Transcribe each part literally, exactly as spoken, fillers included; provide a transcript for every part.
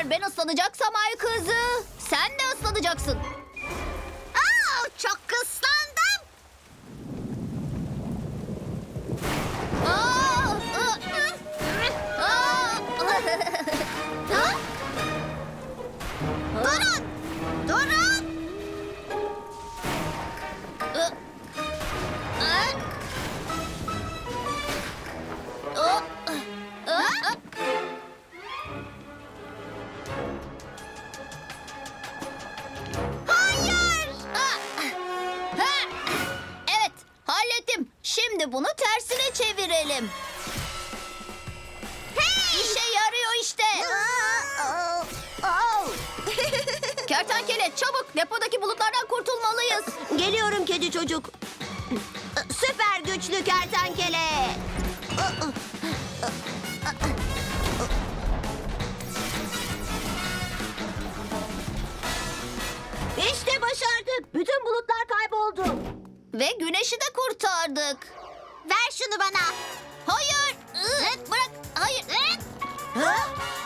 Eğer ben ıslanacaksam ay kızı, sen de ıslanacaksın. Aa, çok ıslandım. Aa, ı, aa. Ha? Durun! Durun! I, ı. I, ı, ı. Hayır! Ha! Evet, hallettim. Şimdi bunu tersine çevirelim. Hey! İşe yarıyor işte. Aa, aa. Kertenkele çabuk, depodaki bulutlardan kurtulmalıyız. Geliyorum kedi çocuk. Süper güçlü kertenkele. İşte başardık. Bütün bulutlar kayboldu. Ve güneşi de kurtardık. Ver şunu bana. Hayır, ı, bırak, hayır. Ha?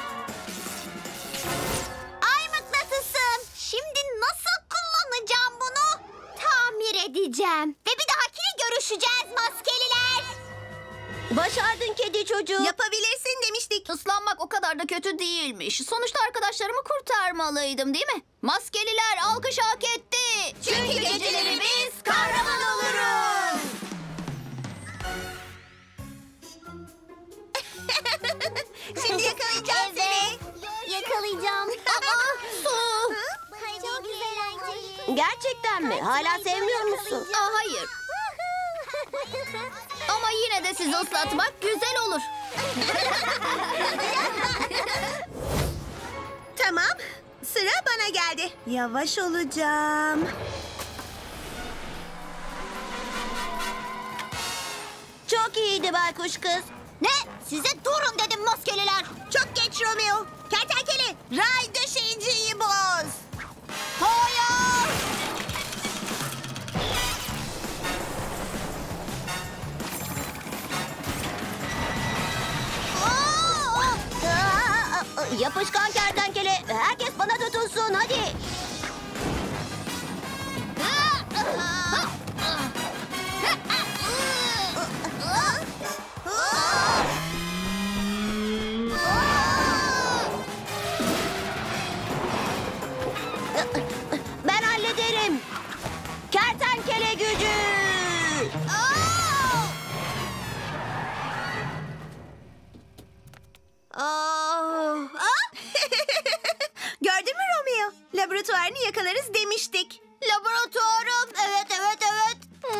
Ay mıknatısım. Şimdi nasıl kullanacağım bunu? Tamir edeceğim. Ve bir dahakine görüşeceğiz maskeliler. Başardın kedi çocuğu. Yapabilirsin demiştik. Islanmak o kadar da kötü değilmiş. Sonuçta arkadaşlarımı kurtarmalıydım, değil mi? Maskeliler alkış hak etti. Çünkü geceleri biz kahraman oluruz. Şimdi yakalayacağım seni. Yakalayacağım. Aa, su. Çok eğlenceli. Gerçekten mi? Hala sevmiyor musun? Aa, hayır. Ama yine de sizi ıslatmak güzel olur. Tamam. Sıra bana geldi. Yavaş olacağım. Çok iyiydi baykuş kız. Ne? Size durun dedim maskeliler. Çok geç Romeo. Kertenkele, ray döşeyiciyi boz. Hayır. Yapışkan kertenkele. Herkes bana tutunsun hadi. Ben hallederim. Kertenkele gücü. Gördün mü Romeo? Laboratuvarını yakalarız demiştik. Laboratuvarım. Evet, evet, evet.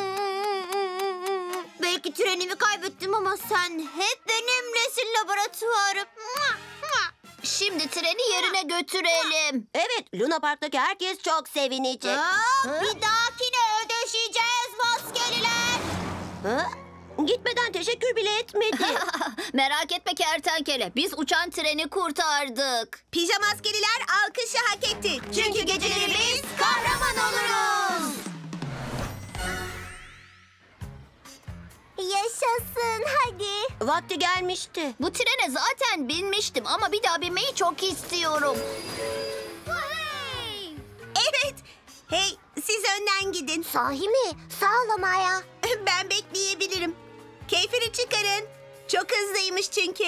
Belki trenimi kaybettim ama sen hep benimlesin laboratuvarım. Şimdi treni yerine götürelim. Evet, Luna Park'taki herkes çok sevinecek. Aa, bir dahakine ödeşeceğiz maskeliler. Ha? Gitmeden teşekkür bile etmedi. Merak etme kertenkele. Biz uçan treni kurtardık. Pijama askeriler alkışı hak etti. Çünkü geceleri biz kahraman oluruz. Yaşasın hadi. Vakti gelmişti. Bu trene zaten binmiştim ama bir daha binmeyi çok istiyorum. Evet. Hey, siz önden gidin. Sahi mi? Sağ ol ama ya. Ben bekleyebilirim. Keyfini çıkarın. Çok hızlıymış çünkü.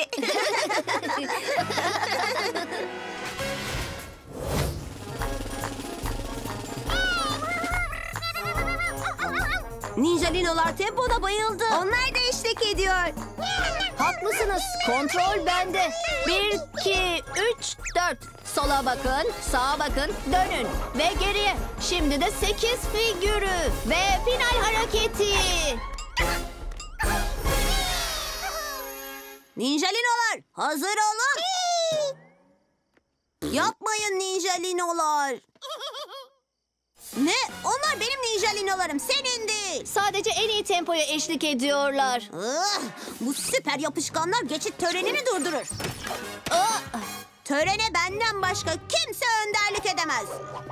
Ninjalinolar tempoda bayıldı. Onlar da eşlik ediyor. Haklısınız. Kontrol bende. Bir, iki, üç, dört. Sola bakın, sağa bakın, dönün. Ve geriye. Şimdi de sekiz figürü. Ve final hareketi. Ninjalinolar hazır olun. Yapmayın ninjalinolar. Ne? Onlar benim ninjalinolarım. Senin değil. Sadece en iyi tempoya eşlik ediyorlar. Ah, bu süper yapışkanlar geçit törenini durdurur. Ah, Törene benden başka kimse önderlik edemez.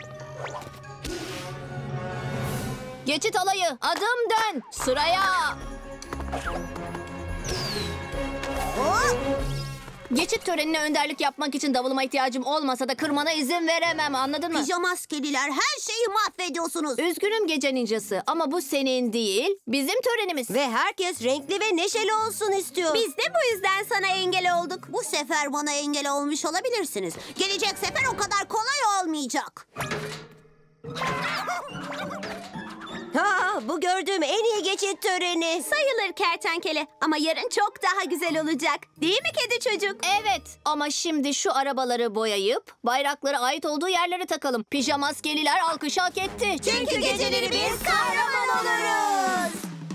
geçit alayı. Adım dön. Sıraya. Oh! Geçit törenine önderlik yapmak için davuluma ihtiyacım olmasa da kırmana izin veremem, anladın mı? Pijamaskeliler her şeyi mahvediyorsunuz. Üzgünüm gece ninjası ama bu senin değil, bizim törenimiz. Ve herkes renkli ve neşeli olsun istiyor. Biz de bu yüzden sana engel olduk. Bu sefer bana engel olmuş olabilirsiniz. Gelecek sefer o kadar kolay olmayacak. Ha, bu gördüğüm en iyi geçit töreni. Sayılır kertenkele ama yarın çok daha güzel olacak. Değil mi kedi çocuk? Evet ama şimdi şu arabaları boyayıp bayraklara ait olduğu yerlere takalım. Pijamaskeliler alkışı hak etti. Çünkü geceleri biz kahraman oluruz.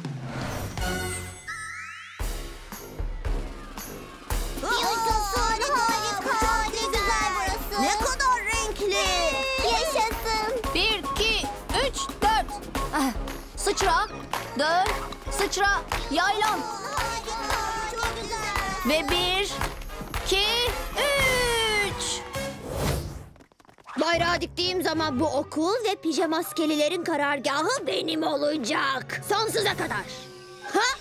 Harika, harika. Ne güzel burası. Ne kadar renkli. Yaşasın. Bir, iki, üç, dört. Ah, sıçra, dön, sıçra, yaylan. Çok güzel. Ve bir, iki, üç. Bayrağı diktiğim zaman bu okul ve pijamaskelilerin karargahı benim olacak. Sonsuza kadar. Ha?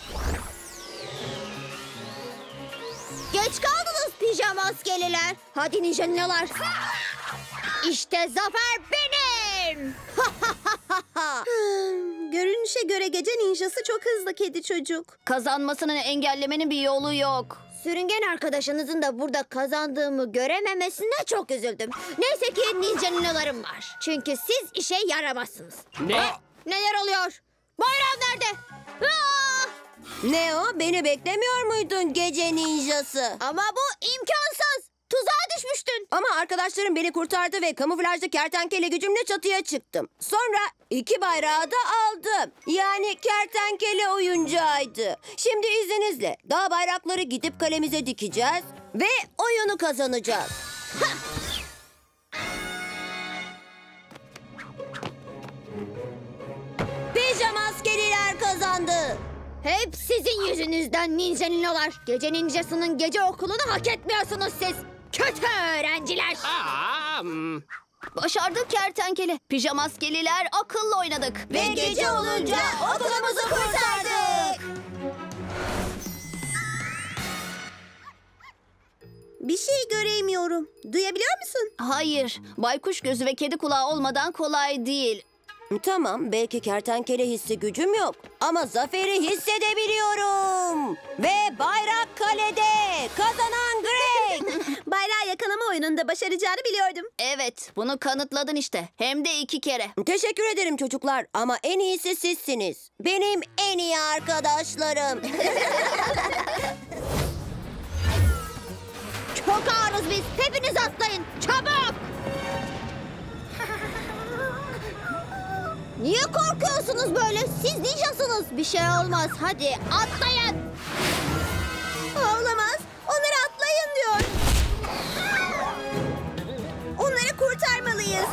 Geç kaldınız pijamaskeliler. Hadi ninjanalar. İşte zafer benim. Görünüşe göre gece ninjası çok hızlı kedi çocuk. Kazanmasını engellemenin bir yolu yok. Sürüngen arkadaşınızın da burada kazandığımı görememesine çok üzüldüm. Neyse ki ninja ninalarım var. Çünkü siz işe yaramazsınız. Ne? Neler oluyor? Bayram nerede? Aa! Ne o? Beni beklemiyor muydun gece ninjası? Ama bu imkansız. Tuzağa düşmüştün. Ama arkadaşlarım beni kurtardı ve kamuflajlı kertenkele gücümle çatıya çıktım. Sonra iki bayrağı da aldım. Yani kertenkele oyuncağıydı. Şimdi izninizle dağ bayrakları gidip kalemize dikeceğiz ve oyunu kazanacağız. Pijamaskeliler kazandı. Hep sizin yüzünüzden ninja ninalar. Gece ninjasının gece okulunu hak etmiyorsunuz siz. Kötü öğrenciler. Başardık kertenkele. Pijamaskeliler akıllı oynadık. Ve gece olunca okulumuzu kurtardık. Bir şey göremiyorum. Duyabiliyor musun? Hayır, baykuş gözü ve kedi kulağı olmadan kolay değil. Tamam, belki kertenkele hissi gücüm yok. Ama zaferi hissedebiliyorum. Ve bayrak kalede. Kazanan Greg. Bayrağı yakalama oyununda başaracağını biliyordum. Evet, bunu kanıtladın işte. Hem de iki kere. Teşekkür ederim çocuklar ama en iyisi sizsiniz. Benim en iyi arkadaşlarım. Çok ağırız biz. Hepiniz atlayın. Çabuk. Niye korkuyorsunuz böyle? Siz ninjasınız. Bir şey olmaz. Hadi atlayın. Olamaz. Onları atlayın diyor. Onları kurtarmalıyız.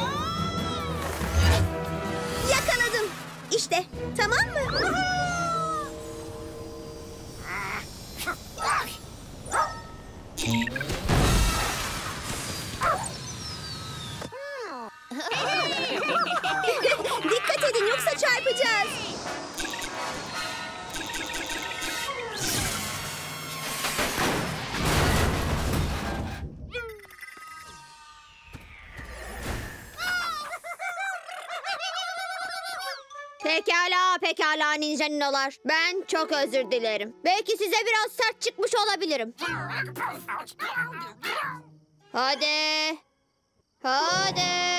Yakaladım. İşte. Tamam mı? Dikkat edin yoksa çarpacağız. Pekala, pekala ninja ninalar. Ben çok özür dilerim. Belki size biraz sert çıkmış olabilirim. Hadi. Hadi.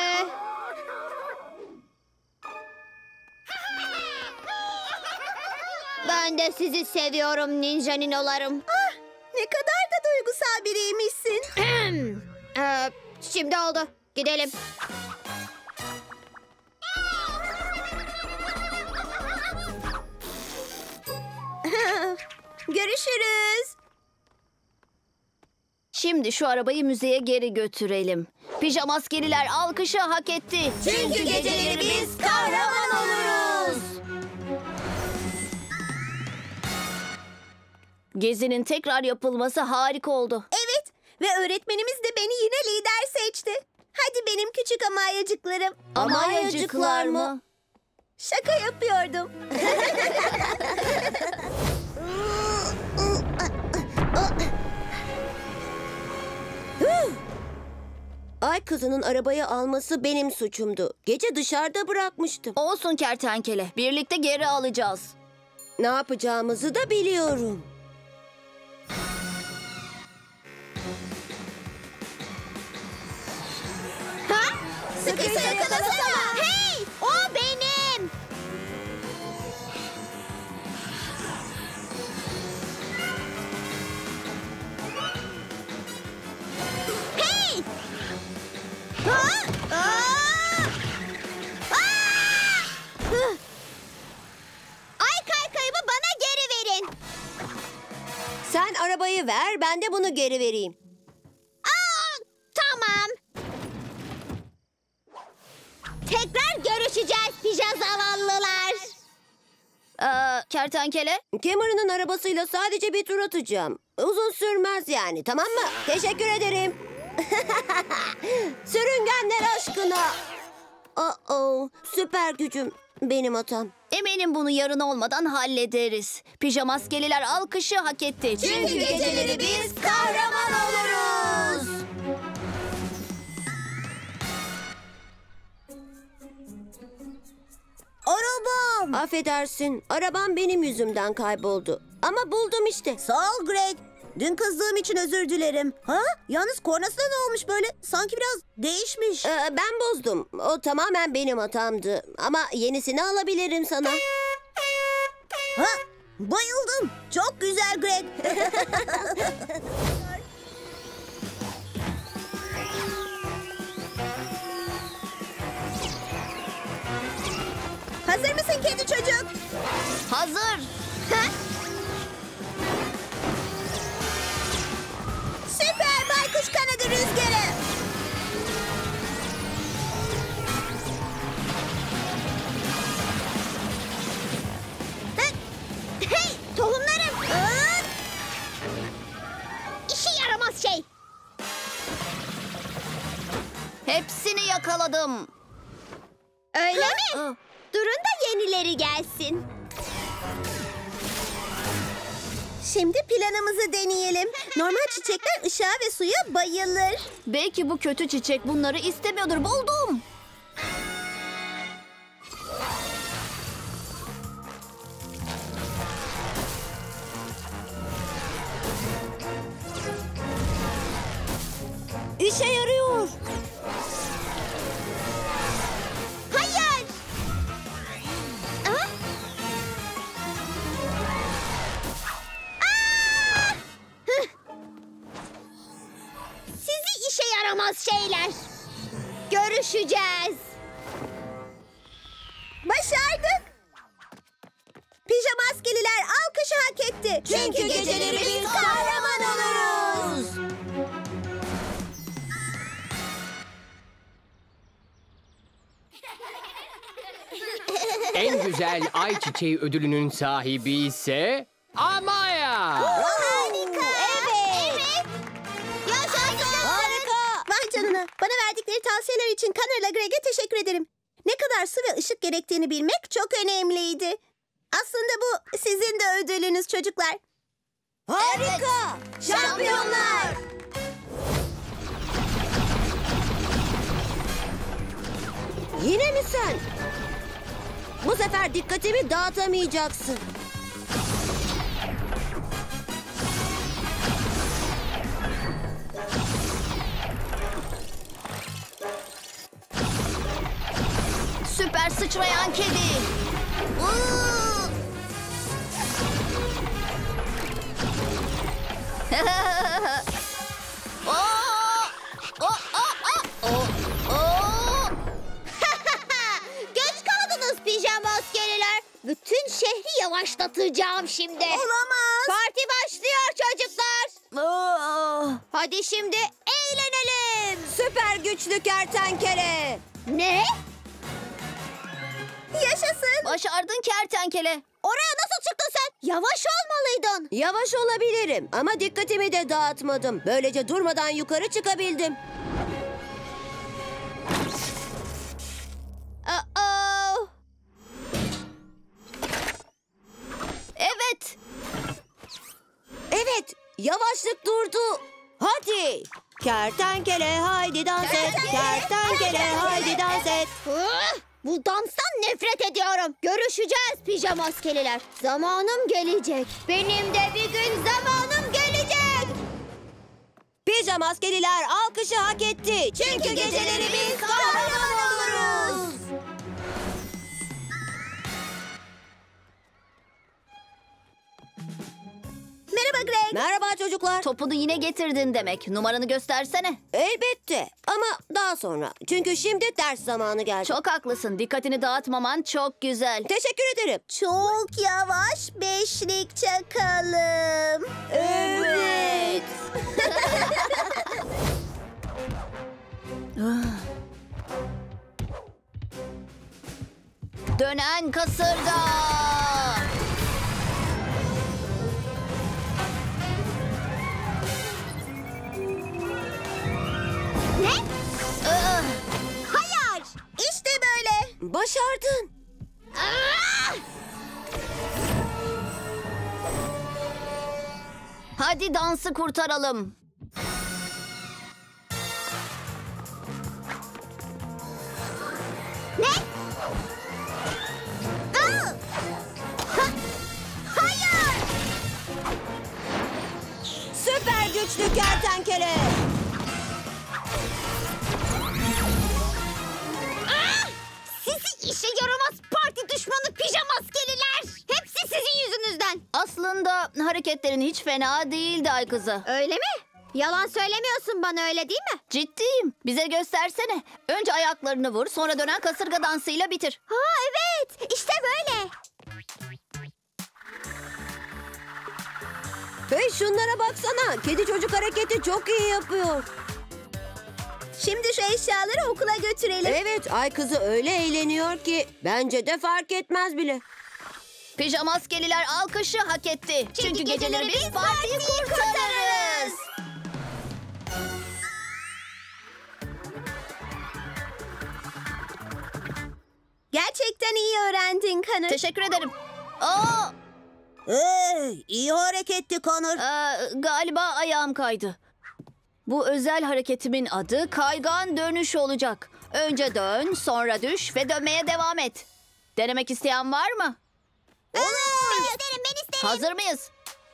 Ben de sizi seviyorum ninja ninolarım. Ah, ne kadar da duygusal biriymişsin. ee, şimdi oldu. Gidelim. Görüşürüz. Şimdi şu arabayı müzeye geri götürelim. Pijamaskeliler alkışı hak etti. Çünkü geceleri biz kahraman oluruz. Gezinin tekrar yapılması harika oldu. Evet ve öğretmenimiz de beni yine lider seçti. Hadi benim küçük amayacıklarım. Amayacıklar mı? Şaka yapıyordum. Bebek kızının arabayı alması benim suçumdu. Gece dışarıda bırakmıştım. Olsun kertenkele. Birlikte geri alacağız. Ne yapacağımızı da biliyorum. Ha? Sıkıysa yakalasana. Hey! O benim. Hey! Ha? Aa! Aa! Hı! Ay kaykayımı bana geri verin. Sen arabayı ver, ben de bunu geri vereyim. Aa, tamam. Tekrar görüşeceğiz pija zavallılar. Ee, kertenkele. Cameron'ın arabasıyla sadece bir tur atacağım. Uzun sürmez yani, tamam mı? Teşekkür ederim. Sürüngenler aşkına. Oh, süper gücüm benim hatam. Eminim bunu yarın olmadan hallederiz. Pijamaskeliler alkışı hak etti. Çünkü geceleri biz kahraman oluruz. Arabam. Affedersin, arabam benim yüzümden kayboldu. Ama buldum işte. Sağ ol Greg. Dün kızdığım için özür dilerim. Ha? Yalnız kornasına ne olmuş böyle? Sanki biraz değişmiş. Ee, ben bozdum. O tamamen benim hatamdı. Ama yenisini alabilirim sana. Ha? Bayıldım. Çok güzel Greg. Hazır mısın kedi çocuk? Hazır. Ha? Süper baykuş kanadı rüzgarı. Hey, hey tohumlarım. Aa! İşe yaramaz şey. Hepsini yakaladım. Öyle mi? Ah. Durun da yenileri gelsin. Şimdi planımızı deneyelim. Normal çiçekler ışığa ve suya bayılır. Belki bu kötü çiçek bunları istemiyordur. Buldum. İşe yarıyor. Hayır! Aa! Aa! Hıh! Sizi işe yaramaz şeyler. Görüşeceğiz. Başardık. Pijamaskeliler alkışı hak etti. Çünkü geceleri biz kahraman oluruz. En güzel ayçiçeği ödülünün sahibi ise Amaya. Harika. Evet. Evet. Yaşasın. Harika. Vay canına. Bana verdikleri tavsiyeler için Connor'la Greg'e teşekkür ederim. Ne kadar su ve ışık gerektiğini bilmek çok önemliydi. Aslında bu sizin de ödülünüz çocuklar. Harika. Şampiyonlar. Yine mi sen? Bu sefer dikkatimi dağıtamayacaksın. Süper sıçrayan kedi. Uuu. Oo! O, o, o, o, o. Geç kaldınız pijamaskeliler. Bütün şehri yavaşlatacağım şimdi. Olamaz. Parti başlıyor çocuklar. Aa! Hadi şimdi eğlenelim. Süper güçlü kertenkele. Ne? Yaşasın. Başardın kertenkele. Oraya nasıl çıktın sen? Yavaş olmalıydın. Yavaş olabilirim ama dikkatimi de dağıtmadım. Böylece durmadan yukarı çıkabildim. Aa. Evet. Evet, yavaşlık durdu. Hadi. Kertenkele haydi dans et. Kertenkele, Kertenkele haydi dans et. Ah, bu danstan nefret ediyorum. Görüşeceğiz pijama maskeliler. Zamanım gelecek. Benim de bir gün zamanım gelecek. Pijama maskeliler alkışı hak etti. Çünkü geceleri biz kahraman oluruz. Merhaba Greg. Merhaba çocuklar. Topunu yine getirdin demek. Numaranı göstersene. Elbette ama daha sonra. Çünkü şimdi ders zamanı geldi. Çok haklısın. Dikkatini dağıtmaman çok güzel. Teşekkür ederim. Çok yavaş beşlik çakalım. Evet. Dönen kasırga. Ne? Ah! Hayır. İşte böyle. Başardın. Ah! Hadi dansı kurtaralım. Ne? Aa! Ha- Hayır. Süper güçlü kertenkele. Ah! Sizi işe yaramaz parti düşmanı pijama maskeliler. Hepsi sizin yüzünüzden. Aslında hareketlerin hiç fena değildi ay kızı. Öyle mi? Yalan söylemiyorsun bana, öyle değil mi? Ciddiyim. Bize göstersene. Önce ayaklarını vur, sonra dönen kasırga dansıyla bitir. Ha evet, işte böyle. Hey şunlara baksana. Kedi çocuk hareketi çok iyi yapıyor. Şimdi şu eşyaları okula götürelim. Evet ay kızı öyle eğleniyor ki bence de fark etmez bile. Pijama maskeliler alkışı hak etti. Çünkü, geceleri biz partiyi kurtarırız. Gerçekten iyi öğrendin Connor. Teşekkür ederim. Aa, Hey, iyi hareketti Connor. e, galiba ayağım kaydı. Bu özel hareketimin adı kaygan dönüş olacak. Önce dön, sonra düş ve dönmeye devam et. Denemek isteyen var mı? Ben isterim, ben isterim. Hazır mıyız?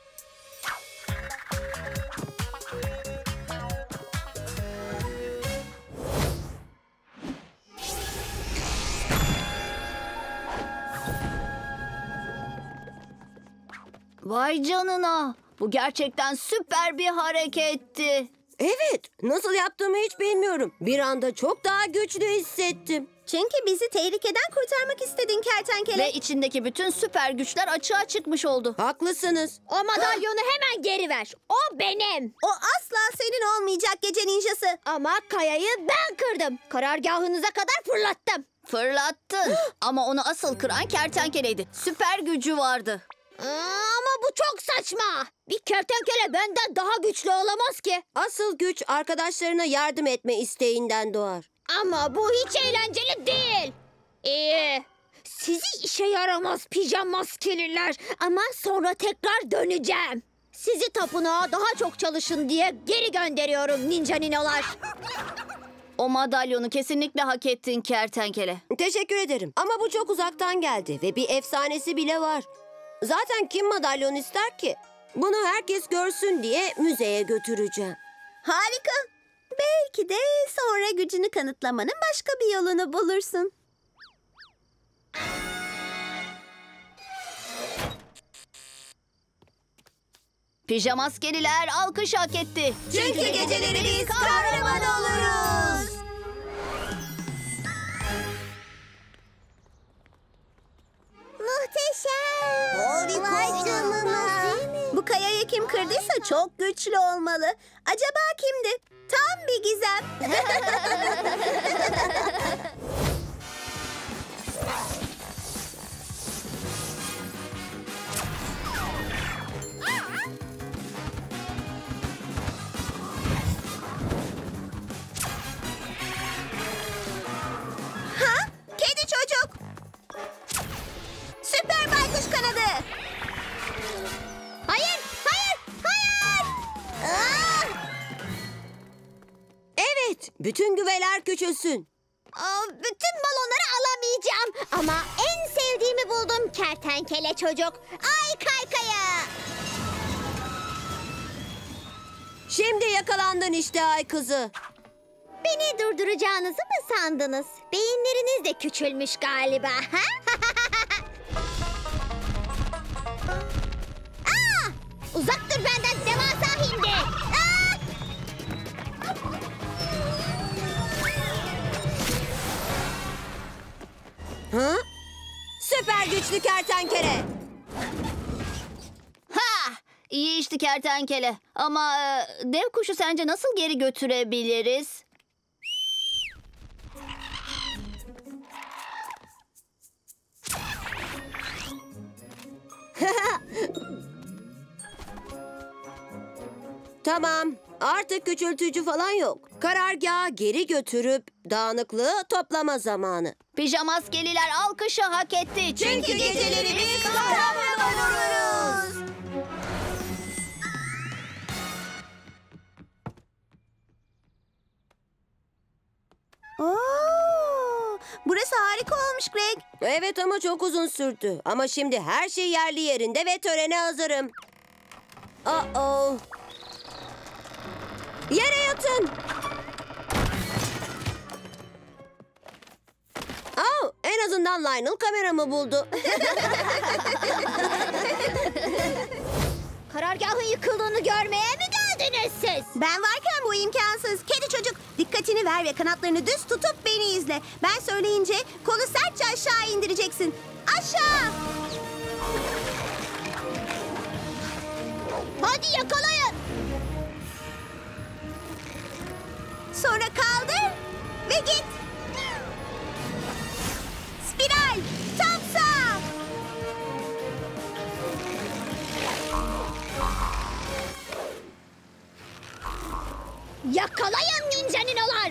Vay canına. Bu gerçekten süper bir hareketti. Evet, nasıl yaptığımı hiç bilmiyorum. Bir anda çok daha güçlü hissettim. Çünkü bizi tehlikeden kurtarmak istedin kertenkele. Ve içindeki bütün süper güçler açığa çıkmış oldu. Haklısınız. O madalyonu hemen geri ver. O benim. O asla senin olmayacak gece ninjası. Ama kayayı ben kırdım. Karargahınıza kadar fırlattım. Fırlattın. Ama onu asıl kıran kertenkeleydi. Süper gücü vardı. Aa, ama bu çok saçma. Bir kertenkele benden daha güçlü olamaz ki. Asıl güç arkadaşlarına yardım etme isteğinden doğar. Ama bu hiç eğlenceli değil. İyi. Sizi işe yaramaz pijama maskeliler. Ama sonra tekrar döneceğim. Sizi tapınağa daha çok çalışın diye geri gönderiyorum ninja ninolar. O madalyonu kesinlikle hak ettin kertenkele. Teşekkür ederim. Ama bu çok uzaktan geldi ve bir efsanesi bile var. Zaten kim madalyon ister ki? Bunu herkes görsün diye müzeye götüreceğim. Harika. Belki de sonra gücünü kanıtlamanın başka bir yolunu bulursun. Pijama maskeliler alkış hak etti. Çünkü geceleri biz kahraman oluruz. Muhteşem. Harika. Vay canına. Bu kayayı kim kırdıysa çok güçlü olmalı. Acaba kimdi? Tam bir gizem. Ha? Kedi çocuk. Süper baykuş kanadı. Hayır, hayır, hayır. Aa! bütün güveler küçülsün. Aa, bütün balonları alamayacağım. Ama en sevdiğimi buldum kertenkele çocuk. Ay kaykaya. Şimdi yakalandın işte ay kızı. Beni durduracağınızı mı sandınız? Beyinleriniz de küçülmüş galiba. Ha? Aa, uzak dur benden devasa hindi. Aa! Ha? Süper güçlü kertenkele. Ha! İyi işte kertenkele. Ama e, dev kuşu sence nasıl geri götürebiliriz? Tamam, artık küçültücü falan yok. Karargaha geri götürüp dağınıklığı toplama zamanı. Pijamaskeliler alkışı hak etti. Çünkü geceleri biz kahraman oluruz. Oo, burası harika olmuş Greg. Evet ama çok uzun sürdü. Ama şimdi her şey yerli yerinde ve törene hazırım. Uh-oh. Yere yatın. Oh, en azından Lionel kameramı buldu. Karargahın yıkıldığını görmeye mi geldiniz siz? Ben varken bu imkansız. Kedi çocuk dikkatini ver ve kanatlarını düz tutup beni izle. Ben söyleyince kolu sertçe aşağı indireceksin. Aşağı! Hadi yakalayın. Sonra kaldır ve git. Spiral! Tam sağ! Yakalayın ninja ninolar.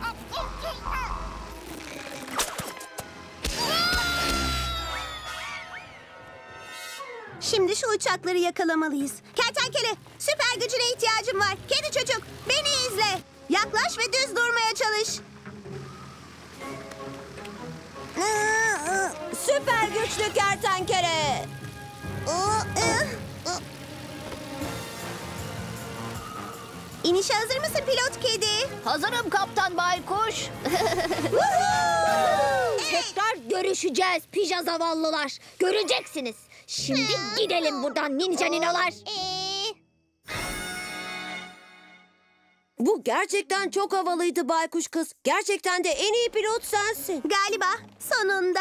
Şimdi şu uçakları yakalamalıyız. Kertenkele, süper gücüne ihtiyacım var. Kedi çocuk, beni izle. Yaklaş ve düz durmaya çalış. Süper güçlü kertenkele. İnişe hazır mısın pilot kedi? Hazırım Kaptan Baykuş. Tekrar görüşeceğiz pija zavallılar. Göreceksiniz. Şimdi gidelim buradan ninja ninolar. Bu gerçekten çok havalıydı baykuş kız. Gerçekten de en iyi pilot sensin. Galiba sonunda.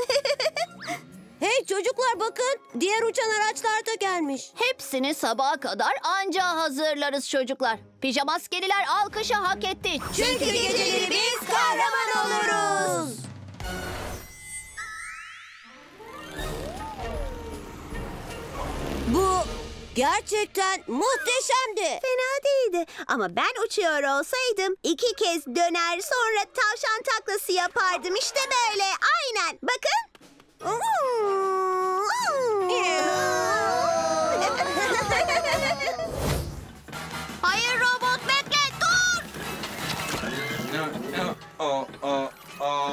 Hey çocuklar bakın. Diğer uçan araçlar da gelmiş. Hepsini sabaha kadar anca hazırlarız çocuklar. Pijamaskeliler alkışı hak etti. Çünkü geceleri biz kahraman oluruz. Bu gerçekten muhteşemdi. Fena değildi ama ben uçuyor olsaydım iki kez döner sonra tavşan taklası yapardım. İşte böyle aynen bakın. Hayır robot bekle dur. O, o, o.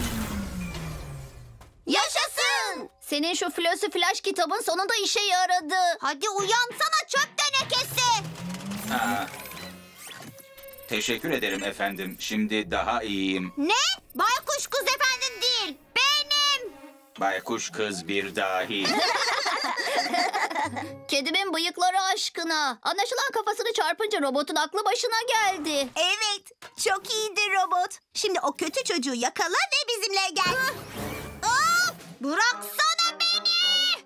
Yaşasın! Senin şu Flossy Flash kitabın sonunda işe yaradı. Hadi uyansana çöp tenekesi. Aa, teşekkür ederim efendim. Şimdi daha iyiyim. Ne? Baykuş kız efendin değil. Benim. Baykuş kız bir dahi. Kedimin bıyıkları aşkına. Anlaşılan kafasını çarpınca robotun aklı başına geldi. Evet, çok iyiydi robot. Şimdi o kötü çocuğu yakala ve bizimle gel. Aa, bıraksana beni.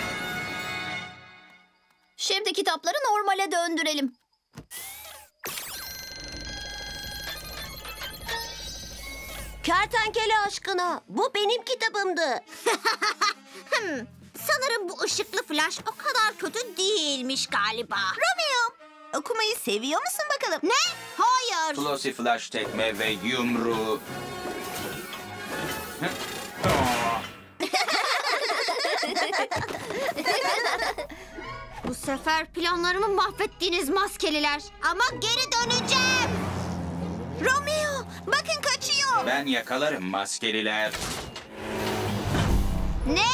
Şimdi kitapları normale döndürelim. Kertenkele aşkına. Bu benim kitabımdı. Hmm, sanırım bu ışıklı flash o kadar kötü değilmiş galiba. Romeo, okumayı seviyor musun bakalım? Ne? Hayır. Flossy Flash tekme ve yumruğu. Aa, Bu sefer planlarımı mahvettiniz maskeliler. Ama geri döneceğim. Romeo, bakın kaçıyor. Ben yakalarım maskeliler. Ne?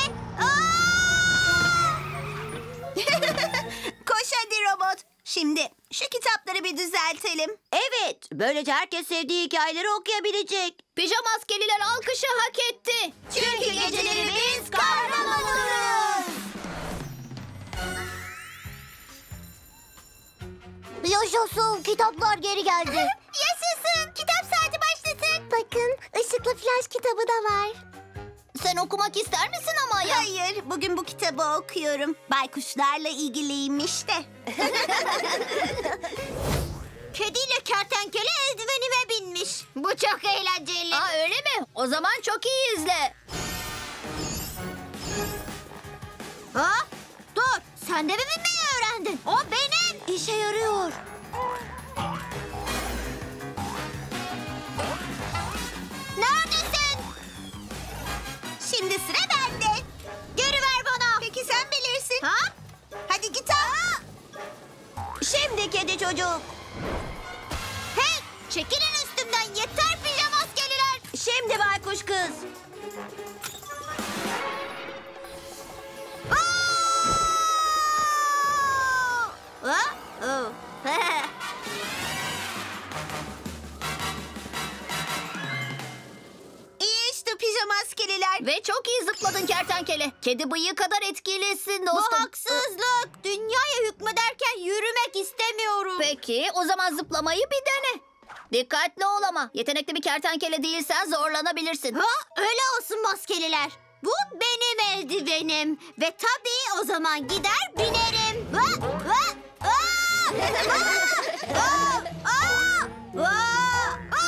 Koş hadi robot. Şimdi şu kitapları bir düzeltelim. Evet, böylece herkes sevdiği hikayeleri okuyabilecek. Pijama askeriler alkışı hak etti. Çünkü geceleri biz kahraman oluruz. Yaşasın, kitaplar geri geldi. Yaşasın. Kitap saati başlatın. Bakın, ışıklı flash kitabı da var. Sen okumak ister misin ama ya? Hayır, bugün bu kitabı okuyorum. Baykuşlarla ilgiliymiş de. Kediyle kertenkele eldivenime binmiş. Bu çok eğlenceli. Aa öyle mi? O zaman çok iyi izle. Ha? Dur, sen de mi binmeyi öğrendin? O benim. İşe yarıyor. Neredesin? Şimdi sıra bende. Geri ver bana. Peki sen bilirsin. Ha? Hadi git al. Şimdi kedi çocuk. Hey, çekilin üstümden. Yeter pijama askeriler. Şimdi baykuş kız. Ha? Oh. İyi işte pijama askeriler. Ve çok iyi zıpladın kertenkele. Kedi bıyığı kadar etkilisin dostum. Bu haksızlık. Dünyaya hükmederken yürümek istemiyorum. Peki o zaman zıplamayı bir dene. Dikkatli ol ama. Yetenekli bir kertenkele değilsen zorlanabilirsin. Ha, öyle olsun maskeliler. Bu benim eldivenim. Ve tabii o zaman gider binerim. Ha, ha, aa! Aa! Aa! Aa! Aa!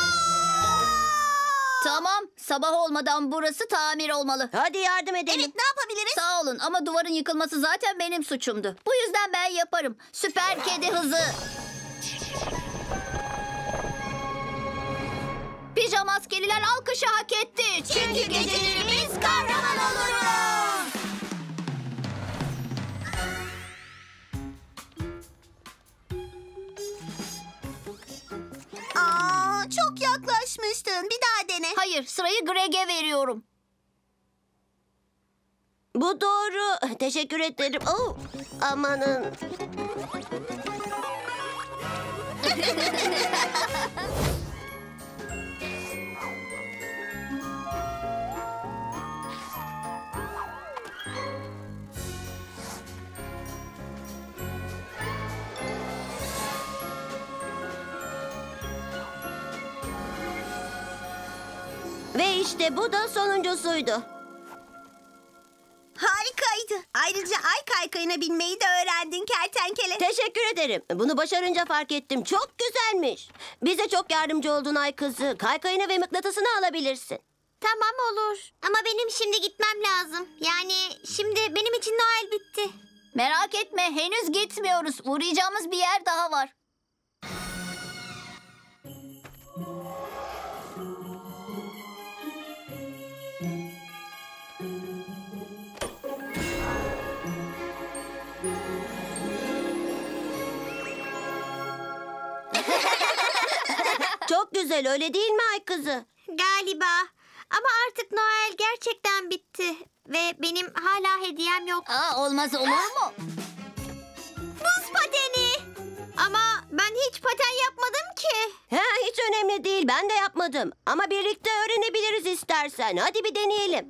Tamam, sabah olmadan burası tamir olmalı. Hadi yardım edelim. Evet, ne yapabiliriz? Sağ olun ama duvarın yıkılması zaten benim suçumdu. Bu yüzden ben yaparım. Süper kedi hızı. Pijama askeriler alkışı hak etti. Çünkü geceleri biz kahraman oluruz. Aa, çok yaklaşmıştın. Bir daha dene. Hayır, sırayı Greg'e veriyorum. Bu doğru. Teşekkür ederim. Oh, amanın. Ve işte bu da sonuncusuydu. Harikaydı. Ayrıca ay kaykayına binmeyi de öğrendin kertenkele. Teşekkür ederim. Bunu başarınca fark ettim. Çok güzelmiş. Bize çok yardımcı oldun ay kızı. Kaykayını ve mıknatısını alabilirsin. Tamam olur. Ama benim şimdi gitmem lazım. Yani şimdi benim için Noel bitti. Merak etme, henüz gitmiyoruz. Uğrayacağımız bir yer daha var. Çok güzel, öyle değil mi ay kızı? Galiba. Ama artık Noel gerçekten bitti. Ve benim hala hediyem yok. Aa, olmaz olur mu? Buz pateni. Ama ben hiç paten yapmadım ki. Ha, hiç önemli değil. Ben de yapmadım. Ama birlikte öğrenebiliriz istersen. Hadi bir deneyelim.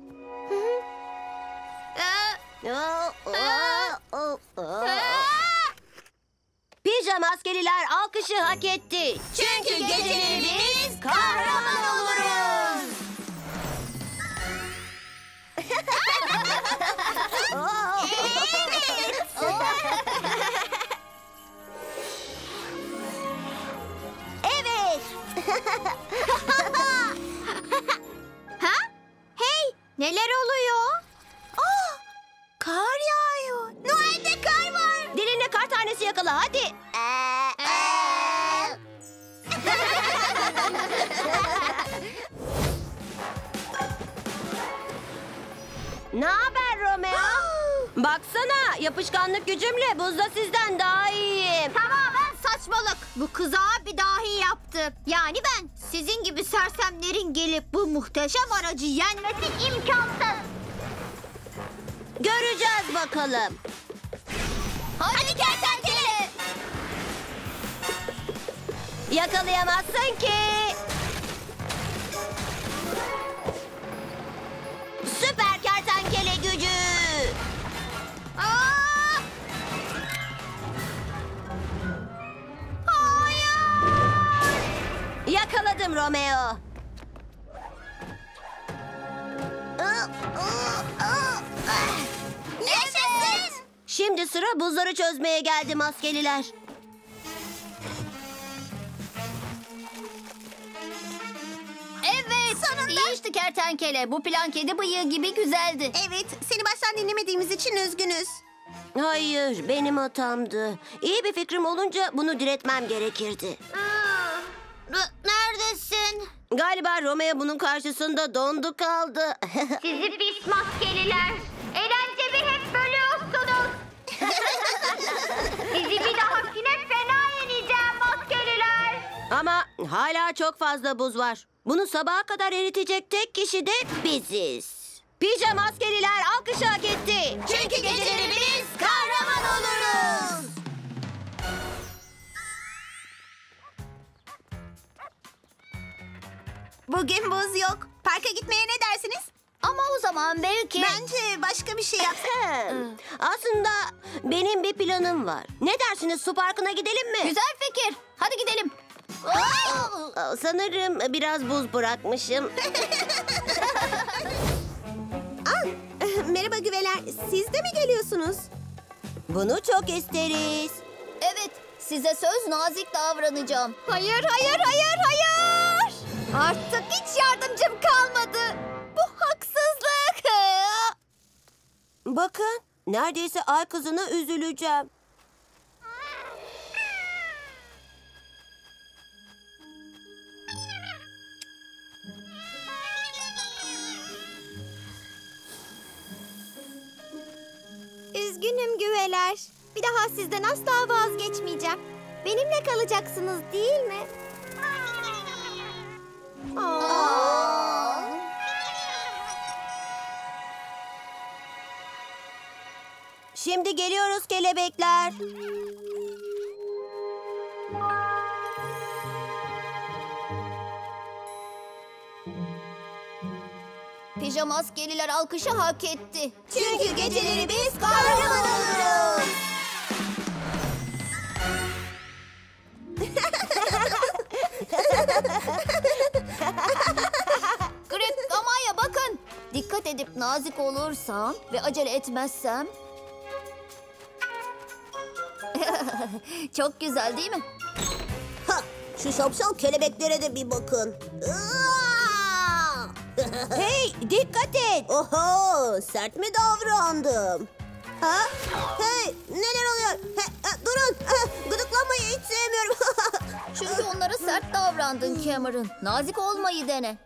Ee, Pijama askeriler alkışı hak etti. Çünkü geceleri biz kahraman oluruz. Evet. Ha? Hey, neler oluyor? Oh, kar yağıyor. Noel'de kar var. Diline kar tanesi yakala hadi. Ne haber Romeo? Baksana, yapışkanlık gücümle buzda sizden daha iyiyim. Tamamen saçmalık. Bu kızağa bir dahi yaptı. Yani ben sizin gibi sersemlerin gelip bu muhteşem aracı yenmesi imkansız. Göreceğiz bakalım. Hadi kertenkele. Yakalayamazsın ki. Süper kertenkele gücü. Aa! Yakaladım Romeo. Yaşasın! Şimdi sıra buzları çözmeye geldi maskeliler. Evet. Sonunda. İyi işte kertenkele. Bu plan kedi bıyığı gibi güzeldi. Evet, seni baştan dinlemediğimiz için üzgünüz. Hayır, benim hatamdı. İyi bir fikrim olunca bunu diretmem gerekirdi. Neredesin? Galiba Romeo bunun karşısında dondu kaldı. Sizi pis maskeliler. Eğlencemi hep bölüyorsunuz. Sizi bir dahakine fena yeneceğim maskeliler. Ama hala çok fazla buz var. Bunu sabaha kadar eritecek tek kişi de biziz. Pijama maskeliler alkışı hak etti. Çünkü geceleri biz kahraman oluruz. Bugün buz yok. Parka gitmeye ne dersiniz? Ama o zaman belki... Bence başka bir şey yapsak. Aslında benim bir planım var. Ne dersiniz, su parkına gidelim mi? Güzel fikir. Hadi gidelim. Aa, Sanırım biraz buz bırakmışım. Aa, merhaba güveler. Siz de mi geliyorsunuz? Bunu çok isteriz. Evet, size söz nazik davranacağım. Hayır, hayır, hayır, hayır. Artık hiç yardımcım kalmadı. Bu haksızlık. Bakın, neredeyse ay kızına üzüleceğim. Üzgünüm güveler. Bir daha sizden asla vazgeçmeyeceğim. Benimle kalacaksınız değil mi? Şimdi geliyoruz kelebekler. Pijama askeriler alkışı hak etti. Çünkü geceleri biz kahraman oluruz. Grip, Gamaya bakın. Dikkat edip nazik olursam ve acele etmezsem... Çok güzel değil mi? Ha, şu şapşal kelebeklere de bir bakın. Hey, dikkat et. Oho, sert mi davrandım? Ha? Hey, neler oluyor? He, e, durun, e, gıdıklanmayı hiç sevmiyorum. Çünkü onlara sert davrandın Cameron. Nazik olmayı dene.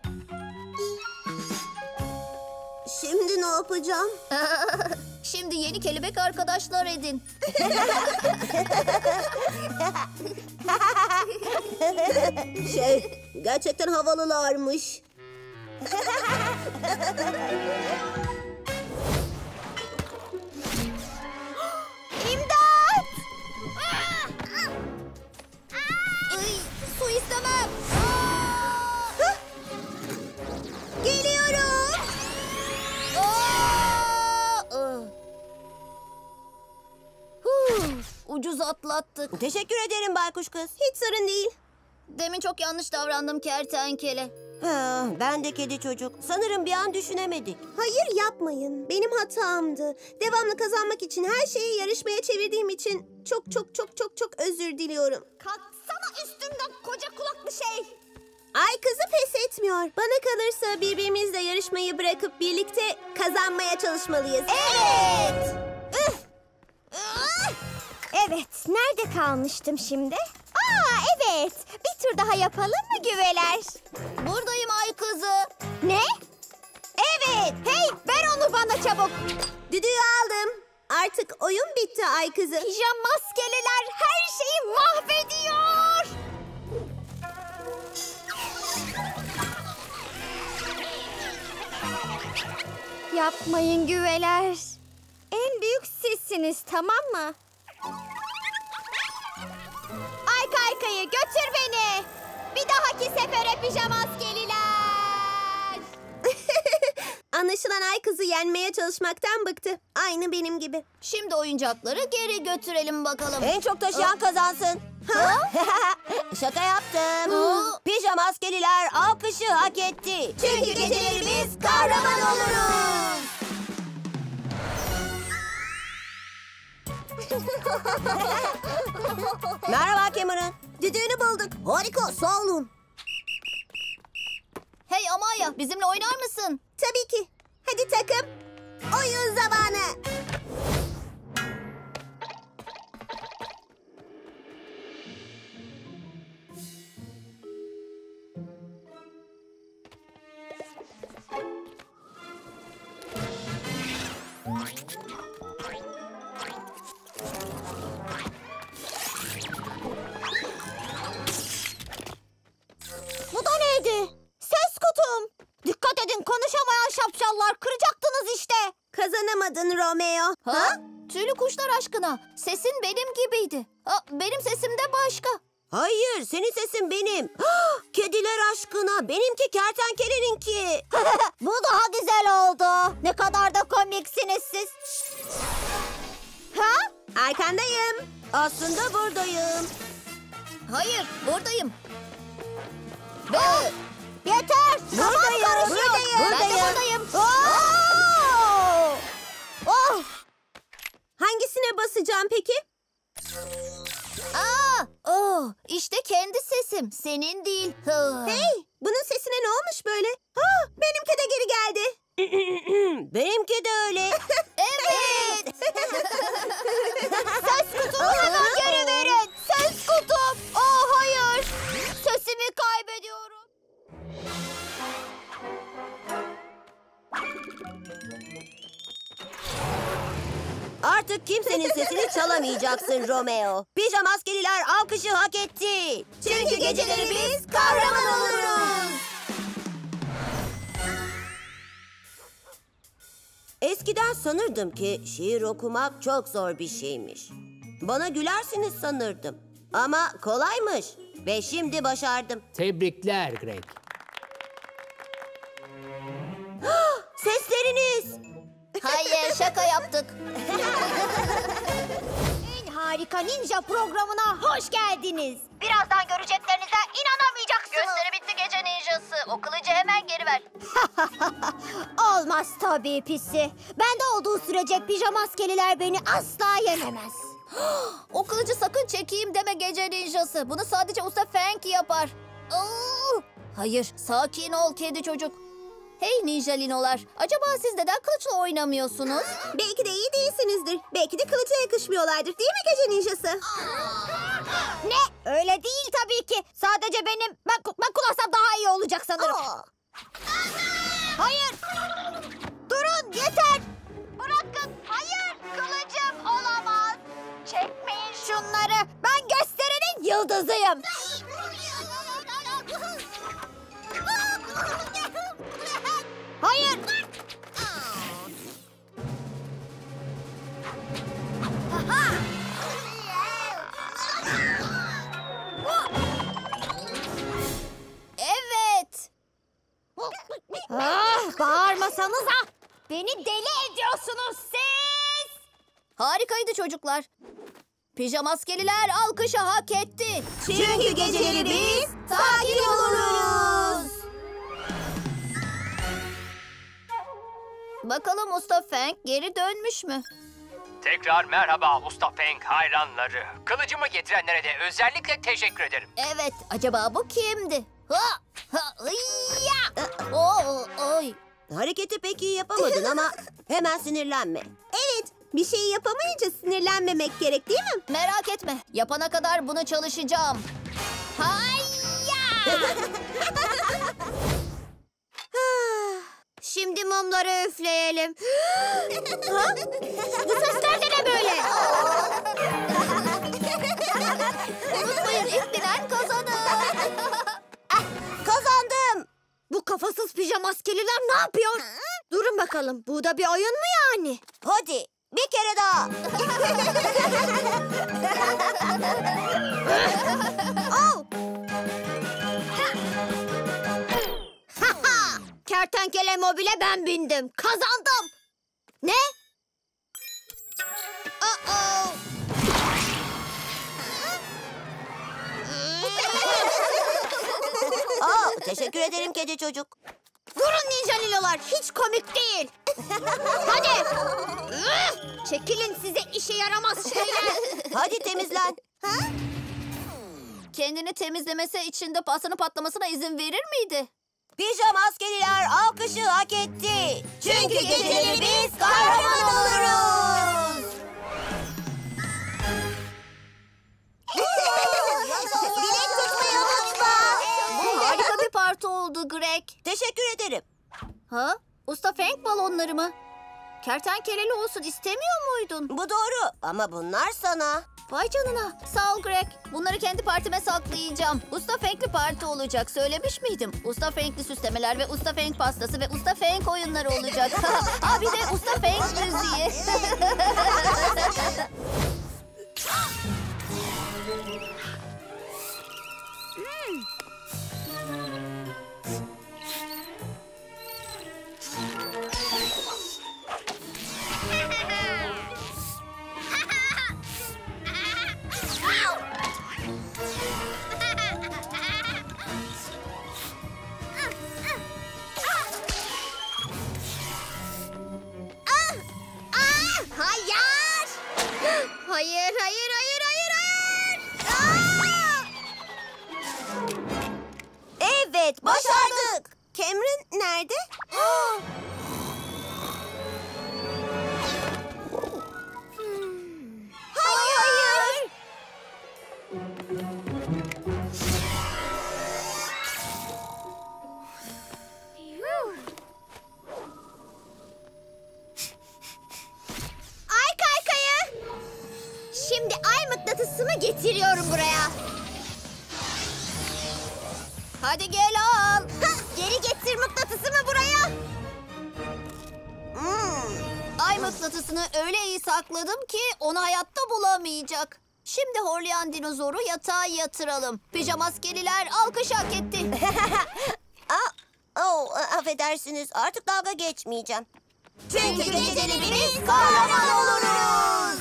Şimdi ne yapacağım? Şimdi yeni kelebek arkadaşlar edin. Şey, gerçekten havalılarmış. İmdat! Ay, su istemem. Geliyorum. Aa! Aa! Huh, ucuz atlattık. Teşekkür ederim baykuş kız. Hiç sorun değil. Demin çok yanlış davrandım kertenkele. Ha, ben de kedi çocuk. Sanırım bir an düşünemedik. Hayır yapmayın. Benim hatamdı. Devamlı kazanmak için her şeyi yarışmaya çevirdiğim için çok çok çok çok çok özür diliyorum. Kalksana üstümden koca kulaklı şey. Ay kızı pes etmiyor. Bana kalırsa birbirimizle yarışmayı bırakıp birlikte kazanmaya çalışmalıyız. Evet. Evet, nerede kalmıştım şimdi? Aa evet, bir tur daha yapalım mı güveler? Buradayım ay kızı. Ne? Evet, hey ver onu bana çabuk. Düdüğü aldım. Artık oyun bitti ay kızı. Pijama maskeliler her şeyi mahvediyor. Yapmayın güveler. En büyük sizsiniz, tamam mı? Ay kaykayı götür beni. Bir dahaki sefere pijama askeriler. Anlaşılan ay kızı yenmeye çalışmaktan bıktı. Aynı benim gibi. Şimdi oyuncakları geri götürelim bakalım. En çok taşıyan kazansın. Şaka yaptım. Ha? Pijama askeriler alkışı hak etti. Çünkü geceleri biz kahraman oluruz. Merhaba Cameron. Düdüğünü bulduk. Harika, sağ olun. Hey Amaya, bizimle oynar mısın? Tabii ki. Hadi takım. Oyun zamanı. Bu da neydi? Ses kutum. Dikkat edin, konuşamayan şapşallar, kıracaktınız işte. Kazanamadın Romeo. Ha? Tüylü kuşlar aşkına. Sesin benim gibiydi. Ha, benim sesim de başka. Hayır, senin sesin benim. Kediler aşkına, benimki kertenkeleninki. Bu daha güzel oldu. Ne kadar da komiksiniz siz. Ha? Arkandayım. Aslında buradayım. Hayır, buradayım. Ve Yeter. Buradayım, Kafam karışıyor. buradayım, ben de buradayım. buradayım. Oo! Oh! Hangisine basacağım peki? Aa, oh, işte kendi sesim. Senin değil. Hı. Hey, bunun sesine ne olmuş böyle? Ha, benimki de geri geldi. Benimki de öyle. Evet. Ses kutumu hemen geri verin. Ses kutum. Oh hayır. Sesimi kaybediyorum. Artık kimsenin sesini çalamayacaksın Romeo. Pijama askeriler alkışı hak etti. Çünkü geceleri biz kahraman oluruz. Eskiden sanırdım ki şiir okumak çok zor bir şeymiş. Bana gülersiniz sanırdım. Ama kolaymış. Ve şimdi başardım. Tebrikler Greg. Sesleriniz. Hayır, şaka yaptık. En harika ninja programına hoş geldiniz. Birazdan göreceklerinize inanamayacaksınız. Gösteri bitti gece ninjası. O kılıcı hemen geri ver. Olmaz tabii pisi. Bende olduğu sürece pijama askeriler beni asla yenemez. O kılıcı sakın çekeyim deme gece ninjası. Bunu sadece Usta Frank yapar. Aa! Hayır, sakin ol kedi çocuk. Hey ninjalinolar, acaba siz neden kılıçla oynamıyorsunuz? Belki de iyi değilsinizdir. Belki de kılıca yakışmıyorlardır. Değil mi gece ninjası? Ne? Öyle değil tabii ki. Sadece benim ben, ben kullansam daha iyi olacak sanırım. Hayır. Durun yeter. Bırakın. Hayır. Kılıcım olamaz. Çekmeyin şunları. Ben gösterinin yıldızıyım. Hayır. Evet. Ah, bağırmasanıza. Beni deli ediyorsunuz siz. Harikaydı çocuklar. Pijama askeriler alkışı hak etti. Çünkü geceleri biz sakin oluruz. Bakalım Usta Frank geri dönmüş mü? Tekrar merhaba Usta Feng hayranları. Kılıcımı getirenlere de özellikle teşekkür ederim. Evet, acaba bu kimdi? Ha, ha, ya. Oo, oy. Hareketi pek iyi yapamadın ama hemen sinirlenme. Evet, bir şeyi yapamayınca sinirlenmemek gerek değil mi? Merak etme, yapana kadar bunu çalışacağım. Hayya! Şimdi mumları üfleyelim. Ha? Bu sesler de ne böyle? Unutmayın, ilk bilen kazanır. Kazandım. Bu kafasız pijama askeriler ne yapıyor? Durun bakalım. Bu da bir oyun mu yani? Hadi bir kere daha. Oh! Kertenkele mobile ben bindim. Kazandım. Ne? Uh-oh. Aa, teşekkür ederim kedi çocuk. Durun ninja lilolar. Hiç komik değil. Hadi. Çekilin size işe yaramaz şeyler. Hadi temizlen. Kendini temizlemesi için de pastanın patlamasına izin verir miydi? Pijama askeriler alkışı hak etti. Çünkü geceleri biz kahraman oluruz. Dilek tutmayı unutma. Bu harika bir parti oldu Greg. Teşekkür ederim. Ha? Usta Frank balonları mı? Kertenkeleli olsun istemiyor muydun? Bu doğru ama bunlar sana. Vay canına. Sağ ol Greg. Bunları kendi partime saklayacağım. Usta Frank'li parti olacak. Söylemiş miydim? Usta Frank'li süslemeler ve Usta Frank pastası ve Usta Frank oyunları olacak. Ha bir de Usta Frank müziği. Hayır. Hayır, hayır, hayır, hayır, hayır. Aa! Evet başardık. Cameron nerede? Hayır, hayır. Ay kaykayı. Şimdi ay mıknatısımı getiriyorum buraya. Hadi gel al. Geri getir mıknatısımı buraya. Ay mıknatısını öyle iyi sakladım ki onu hayatta bulamayacak. Şimdi horlayan dinozoru yatağa yatıralım. Pijamaskeliler alkış hak etti. Aa, oh, affedersiniz artık dalga geçmeyeceğim. Çünkü geceleri biz kahraman oluruz.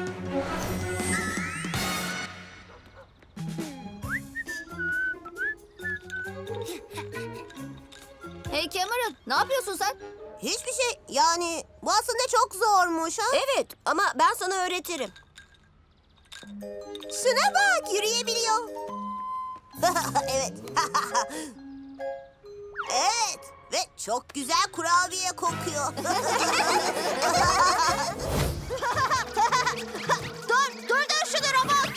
Hey Cameron, ne yapıyorsun sen? Hiçbir şey yani bu aslında çok zormuş ha? Evet ama ben sana öğretirim. Şuna bak, yürüyebiliyor. Evet. Evet ve çok güzel kurabiye kokuyor. Dur, dur, dur şunu robot.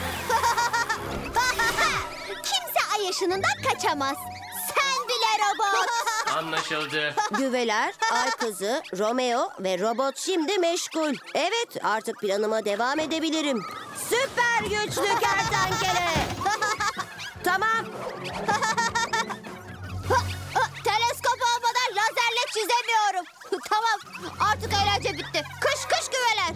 Kimse ay ışınından kaçamaz. Sen bile robot. Anlaşıldı. Güveler, ay kızı, Romeo ve robot şimdi meşgul. Evet artık planıma devam edebilirim. Süper güçlü kertenkele. Tamam. Teleskop olmadan lazerle çizemiyorum. Tamam, artık eğlence bitti. Kış kış güveler.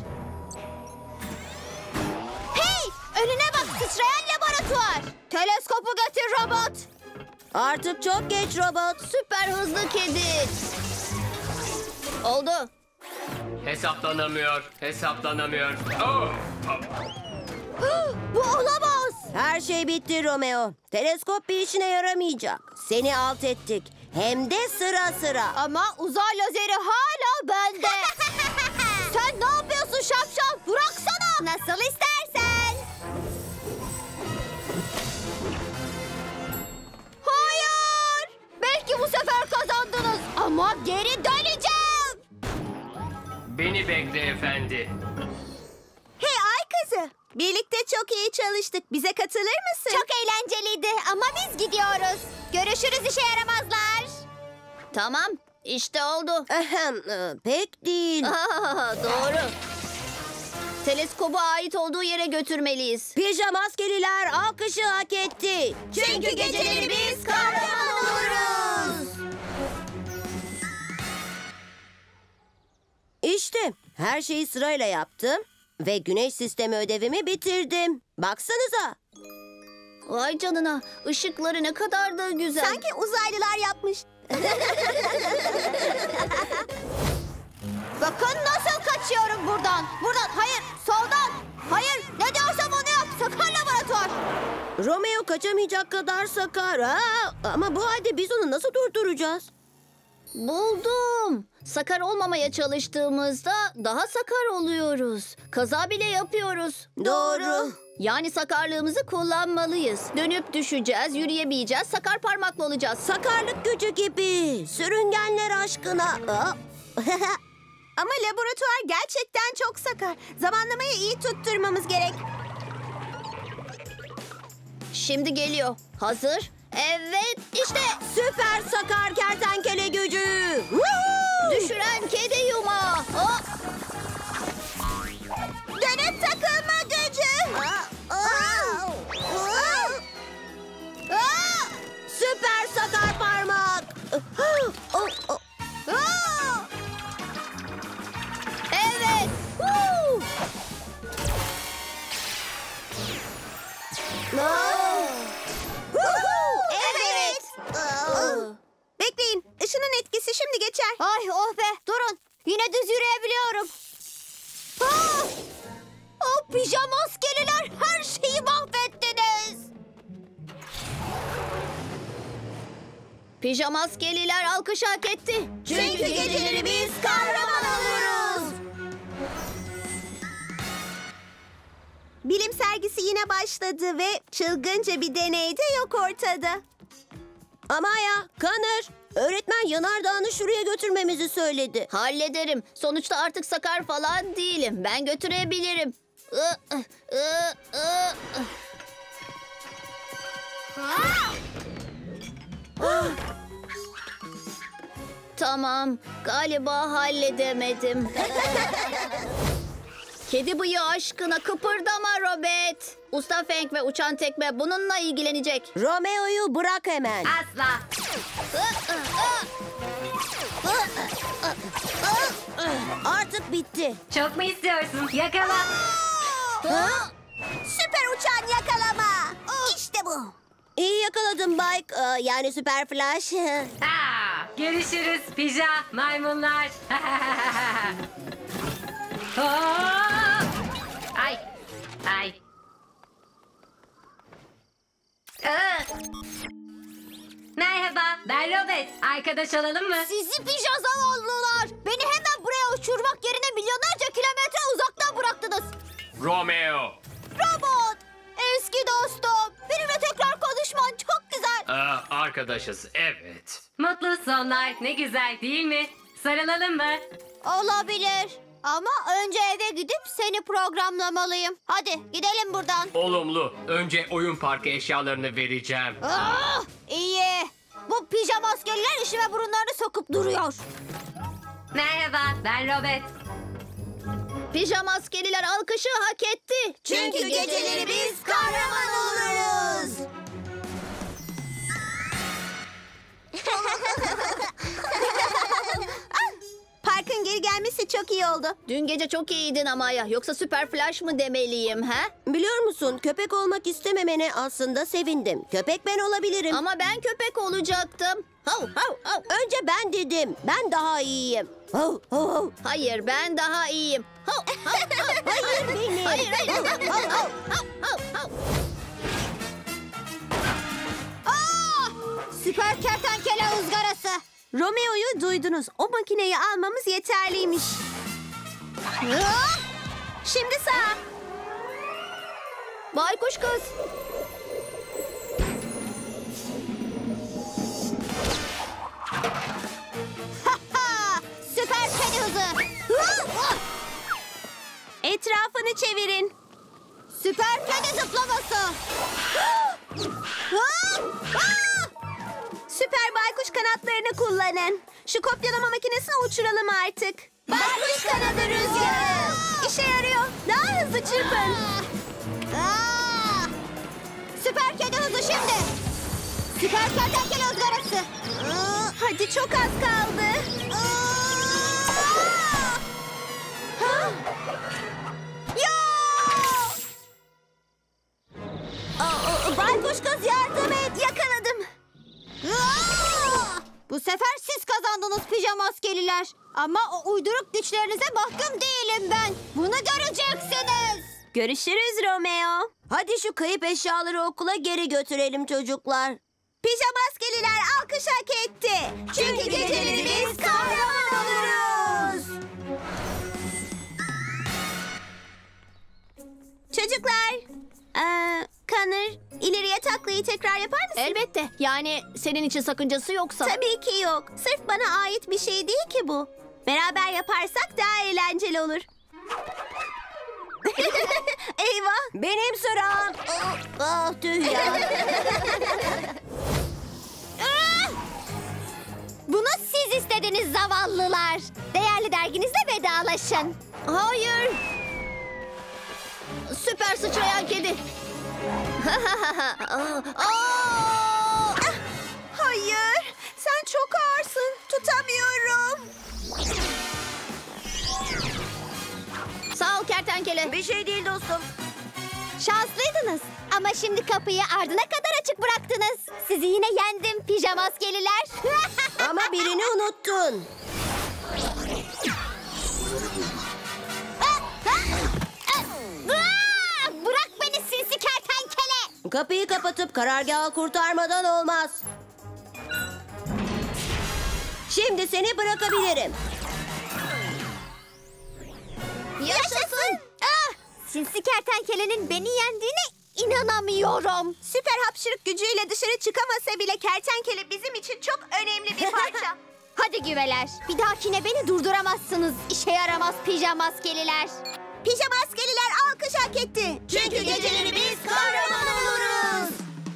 Hey, önüne bak, sıçrayan laboratuvar. Teleskopu getir robot. Artık çok geç robot. Süper hızlı kedi. Oldu. Hesaplanamıyor. Hesaplanamıyor. Oh! Bu olamaz. Her şey bitti Romeo. Teleskop bir işine yaramayacak. Seni alt ettik. Hem de sıra sıra. Ama uzay lazeri hala bende. Sen ne yapıyorsun şapşal? Bıraksana. Nasıl istersen. Hayır. Belki bu sefer kazandınız. Ama geri döneceğim. Beni bekle efendi. Hey ay kızı, birlikte çok iyi çalıştık. Bize katılır mısın? Çok eğlenceliydi ama biz gidiyoruz. Görüşürüz işe yaramazlar. Tamam, işte oldu. Ahem, e, pek değil. Aa, doğru. Teleskobu ait olduğu yere götürmeliyiz. Pijamaskeliler alkışı hak etti. Çünkü geceleri biz kahraman oluruz. İşte her şeyi sırayla yaptım ve güneş sistemi ödevimi bitirdim. Baksanıza. Vay canına, ışıkları ne kadar da güzel. Sanki uzaylılar yapmış. Bakın nasıl kaçıyorum buradan. Buradan, hayır, soldan. Hayır, ne diyorsam onu yap. Sakar laboratuvar. Romeo kaçamayacak kadar sakar. Ha, ama bu halde biz onu nasıl durduracağız? Buldum. Sakar olmamaya çalıştığımızda daha sakar oluyoruz. Kaza bile yapıyoruz. Doğru. Yani sakarlığımızı kullanmalıyız. Dönüp düşeceğiz, yürüyemeyeceğiz, sakar parmaklı olacağız. Sakarlık gücü gibi. Sürüngenler aşkına. Aa. Ama laboratuvar gerçekten çok sakar. Zamanlamayı iyi tutturmamız gerek. Şimdi geliyor. Hazır? Evet, işte. Süper sakar kertenkele gücü. Woohoo! Düşüren kedi yumağı. Hop. Dönüp takılma gücü. Süper sakar parmak. Evet. Woo! Evet. Bekleyin. Işının etkisi şimdi geçer. Ay oh be, durun. Yine düz yürüyebiliyorum. Ah! O pijama askeriler, her şeyi mahvettiniz. Pijamaskeliler alkış hak etti. Çünkü geceleri biz kahraman oluruz. Bilim sergisi yine başladı ve çılgınca bir deney de yok ortada. Amaya, Connor, öğretmen yanardağını şuraya götürmemizi söyledi. Hallederim. Sonuçta artık sakar falan değilim. Ben götürebilirim. Ih, ih, ih, ih. Tamam. Galiba halledemedim. Kedi bıyığı aşkına kıpırdama Robert. Usta Feng ve uçan tekme bununla ilgilenecek. Romeo'yu bırak hemen. Asla. Artık bitti. Çok mu istiyorsun? Yakala. Süper uçan yakalama. İşte bu. İyi yakaladın Mike. Ee, yani Süper Flash. Aa, görüşürüz pija maymunlar. Hop! Ay. Ay. Aa! Merhaba, ben Robert. Arkadaş olalım mı? Sizi pija zavallılar. Beni hemen buraya uçurmak yerine milyonlarca kilometre uzaktan bıraktınız. Romeo. Robot. Eski dostum. Benimle tekrar konuşman çok güzel. Aa, arkadaşız, evet. Mutlu sonlar. Ne güzel değil mi? Sarılalım mı? Olabilir. Ama önce eve gidip seni programlamalıyım. Hadi gidelim buradan. Olumlu. Önce oyun parkı eşyalarını vereceğim. Ah, iyi. Bu pijama askerler işime burunlarını sokup duruyor. Merhaba, ben Robert. Pijamaskeliler alkışı hak etti. Çünkü geceleri biz kahraman oluruz. Parkın geri gelmesi çok iyi oldu. Dün gece çok iyiydin Amaya. Yoksa Süper Flash mı demeliyim ha? Biliyor musun, köpek olmak istememene aslında sevindim. Köpek ben olabilirim. Ama ben köpek olacaktım. Hav hav hav. Önce ben dedim. Ben daha iyiyim. Hav, hav, hav. Hayır ben daha iyiyim. Hav hav hav. Hayır benim. Hayır hayır. Hav hav hav hav hav. Ah, süper kertenkele ızgarası. Romeo'yu duydunuz. O makineyi almamız yeterliymiş. Ah! Şimdi sağ. Baykuş kız. Ha, süper kedi hızı. Etrafını çevirin. Süper kedi zıplaması. Ah! Ah! Süper baykuş kanatlarını kullanın. Şu kopyalama makinesini uçuralım artık. Baykuş kanadı rüzgarı. İşe yarıyor. Daha hızlı çırpın. Ah! Süper kedi hızı şimdi. Süper kertenkele ızgarası. Hadi çok az kaldı. Aa, baykuş kız yardım et. Yakaladım. Bu sefer siz kazandınız pijama askeriler. Ama o uyduruk güçlerinize mahkum değilim ben. Bunu göreceksiniz. Görüşürüz Romeo. Hadi şu kayıp eşyaları okula geri götürelim çocuklar. Pijama askeriler alkış hak etti. Çünkü geceleri biz kahraman oluruz. Çocuklar, ee, Connor, ileriye taklayı tekrar yapar mısın? Elbette. Yani senin için sakıncası yoksa. Tabii ki yok. Sırf bana ait bir şey değil ki bu. Beraber yaparsak daha eğlenceli olur. Eyvah! Benim sıram. Ah, ah tüh ya. Bunu siz istediniz zavallılar. Değerli derginizle vedalaşın. Hayır. Süper sıçrayan kedi. Aa! Hayır! Sen çok ağırsın. Tutamıyorum. Sağ ol kertenkele. Bir şey değil dostum. Şanslıydınız. Ama şimdi kapıyı ardına kadar açık bıraktınız. Sizi yine yendim pijama askeriler. Ama birini unuttun. Aa, bırak beni sinsi kertenkele. Kapıyı kapatıp karargahı kurtarmadan olmaz. Şimdi seni bırakabilirim. Yaşasın. Ah, sinsi kertenkelenin beni yendiğine inanamıyorum. Süper hapşırık gücüyle dışarı çıkamasa bile kertenkele bizim için çok önemli bir parça. Hadi güveler. Bir dahakine beni durduramazsınız. İşe yaramaz pijama askeriler. Pijama askeriler alkış hak etti. Çünkü geceleri biz kahraman oluruz.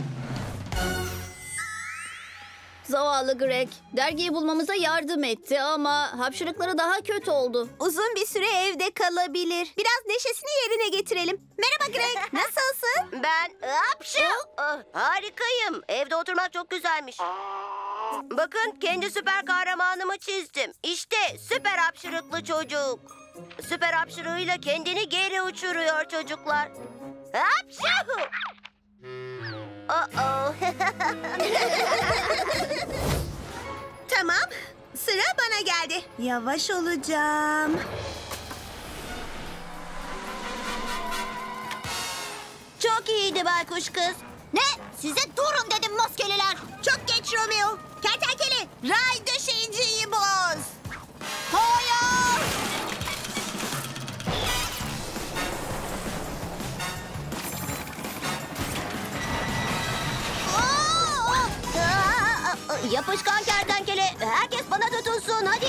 Zavallı Greg. Dergiyi bulmamıza yardım etti ama hapşırıkları daha kötü oldu. Uzun bir süre evde kalabilir. Biraz neşesini yerine getirelim. Merhaba Greg, nasılsın? Ben hapşu. Ah, harikayım. Evde oturmak çok güzelmiş. Bakın kendi süper kahramanımı çizdim. İşte süper hapşırıklı çocuk. Süper hapşırığıyla kendini geri uçuruyor çocuklar. Hapşu. Uh-oh. Tamam, sıra bana geldi. Yavaş olacağım. Çok iyiydi baykuş kız. Ne? Size durun dedim maskeliler. Çok geç Romeo. Kertenkele, ray döşeyiciyi boz. Hayır. Yapışkan kertenkele. Herkes bana tutunsun hadi.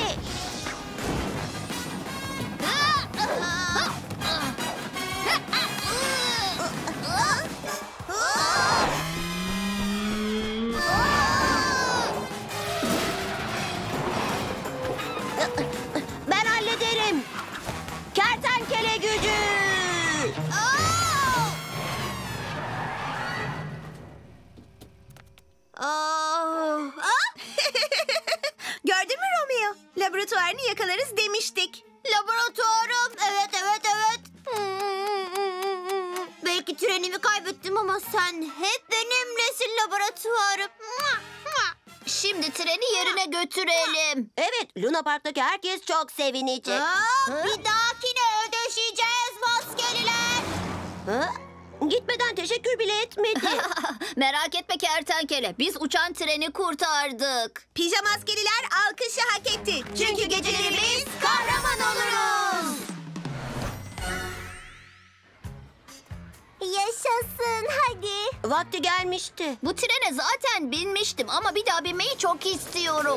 Ben hallederim. Kertenkele gücü. Oh. Gördün mü Romeo? Laboratuvarını yakalarız demiştik. Laboratuvarım. Evet, evet, evet. Belki trenimi kaybettim ama sen hep benimlesin laboratuvarım. Şimdi treni yerine götürelim. Evet, Luna Park'taki herkes çok sevinecek. Aa, bir dahakine ödeşeceğiz maskeliler. Ha? Gitmeden teşekkür bile etmedi. Merak etme kertenkele. Biz uçan treni kurtardık. Pijama askeriler alkışı hak etti. Çünkü geceleri biz kahraman oluruz. Yaşasın hadi. Vakti gelmişti. Bu trene zaten binmiştim ama bir daha binmeyi çok istiyorum.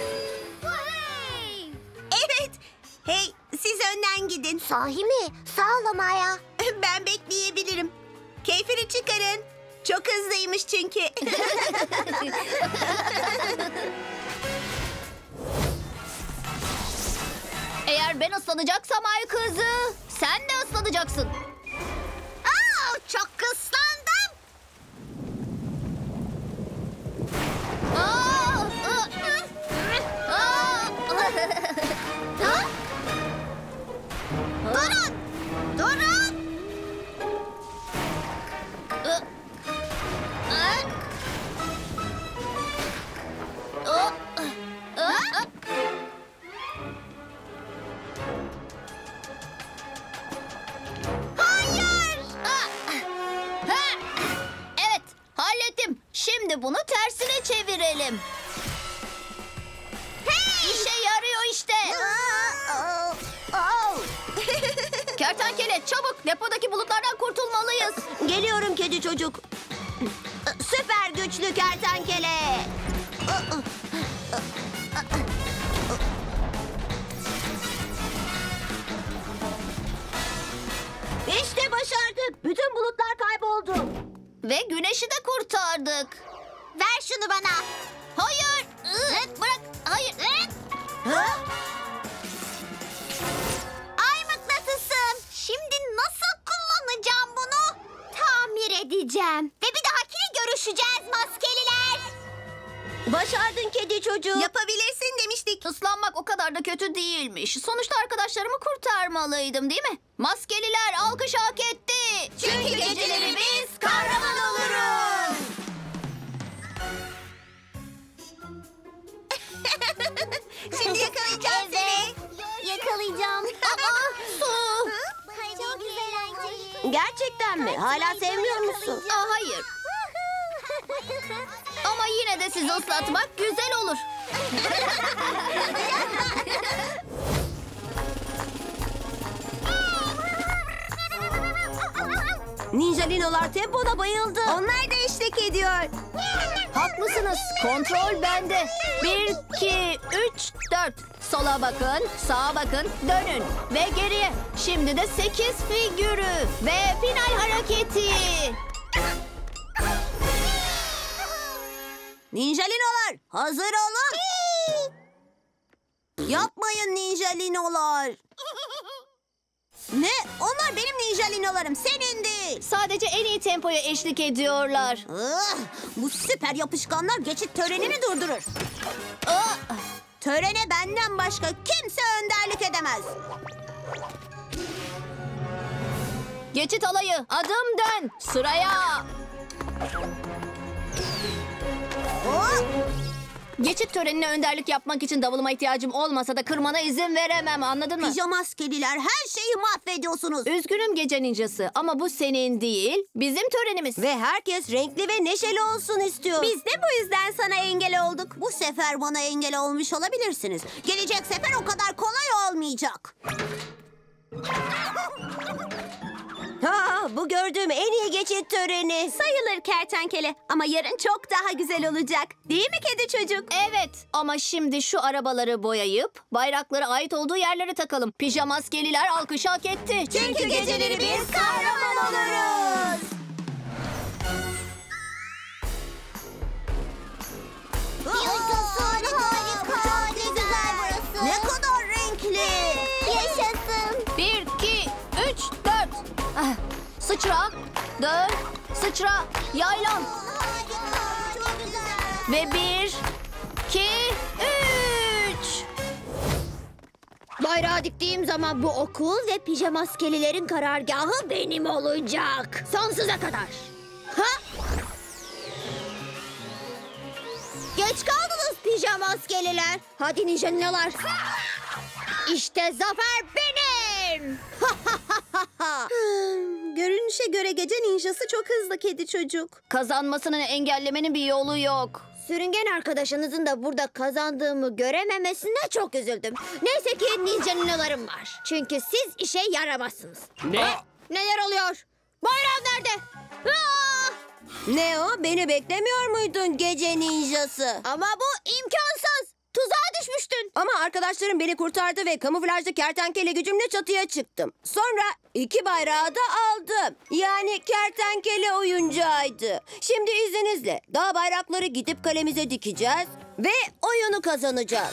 Evet. Hey, siz önden gidin. Sahi mi? Sağ ol ama ya. Ben bekleyebilirim. Keyfini çıkarın. Çok hızlıymış çünkü. Eğer ben ıslanacaksam ay kızı, sen de ıslanacaksın. Aa, çok ıslandım. Aa, ı, ı, aa. Durun. Şimdi bunu tersine çevirelim. İşe yarıyor işte. Kertenkele çabuk, depodaki bulutlardan kurtulmalıyız. Geliyorum kedi çocuk. Süper güçlü kertenkele. İşte başardık. Bütün bulutlar kayboldu. Ve güneşi de kurtardık. Ver şunu bana. Hayır. Iı, Bırak. Hayır. Ay mıknatısım. Şimdi nasıl kullanacağım bunu? Tamir edeceğim. Ve bir dahakine görüşeceğiz maskeliler. Başardın kedi çocuğu. Yapabilirsin demiştik. Islanmak o kadar da kötü değilmiş. Sonuçta arkadaşlarımı kurtarmalıydım değil mi? Maskeliler alkış hak etti. Çünkü geceleri biz kahraman oluruz. Şimdi yakalayacağım seni. Yakalayacağım. Aa, su. Çok eğlenceli. Gerçekten mi? Hala sevmiyor musun? Aa, hayır. Ama yine de sizi ıslatmak güzel olur. Ninjalinolar tempona bayıldı. Onlar da eşlik ediyor. Haklısınız. Kontrol bende. Bir, iki, üç, dört. Sola bakın, sağa bakın, dönün. Ve geriye. Şimdi de sekiz figürü. Ve final hareketi. Ninjalinolar hazır olun. Yapmayın ninjalinolar. Ne? Onlar benim ninjalinolarım, senin değil. Sadece en iyi tempoya eşlik ediyorlar. Ah, bu süper yapışkanlar geçit törenini durdurur. Aa, Törene benden başka kimse önderlik edemez. geçit alayı. Adım dön. Sıraya. Oh! Geçit törenine önderlik yapmak için davuluma ihtiyacım olmasa da kırmana izin veremem, anladın mı? Pijamaskeliler her şeyi mahvediyorsunuz. Üzgünüm gece ninjası ama bu senin değil, bizim törenimiz. Ve herkes renkli ve neşeli olsun istiyor. Biz de bu yüzden sana engel olduk. Bu sefer bana engel olmuş olabilirsiniz. Gelecek sefer o kadar kolay olmayacak. Ha, bu gördüğüm en iyi geçit töreni. Sayılır kertenkele ama yarın çok daha güzel olacak. Değil mi kedi çocuk? Evet ama şimdi şu arabaları boyayıp bayraklara ait olduğu yerlere takalım. Pijamaskeliler alkış hak etti. Çünkü geceleri biz kahraman oluruz. Harika, harika. Ne güzel burası. Ne kadar renkli. Yaşasın. Bir, iki, üç, dört. Ah, sıçra, dön, sıçra, yaylan. Çok güzel. Ve bir, iki, üç. Bayrağı diktiğim zaman bu okul ve pijamaskelilerin karargahı benim olacak. Sonsuza kadar. Ha? Geç kaldınız pijamaskeliler. Hadi ninjanalar. İşte zafer benim. Görünüşe göre gece ninjası çok hızlı kedi çocuk. Kazanmasını engellemenin bir yolu yok. Sürüngen arkadaşınızın da burada kazandığımı görememesine çok üzüldüm. Neyse ki ninjanalarım var. Çünkü siz işe yaramazsınız. Ne? Neler oluyor? Bayram nerede? Aa! Ne o? Beni beklemiyor muydun gece ninjası? Ama bu imkansız. Tuzağa düşmüştün. Ama arkadaşlarım beni kurtardı ve kamuflajlı kertenkele gücümle çatıya çıktım. Sonra iki bayrağı da aldım. Yani kertenkele oyuncağıydı. Şimdi izninizle dağ bayrakları gidip kalemize dikeceğiz ve oyunu kazanacağız.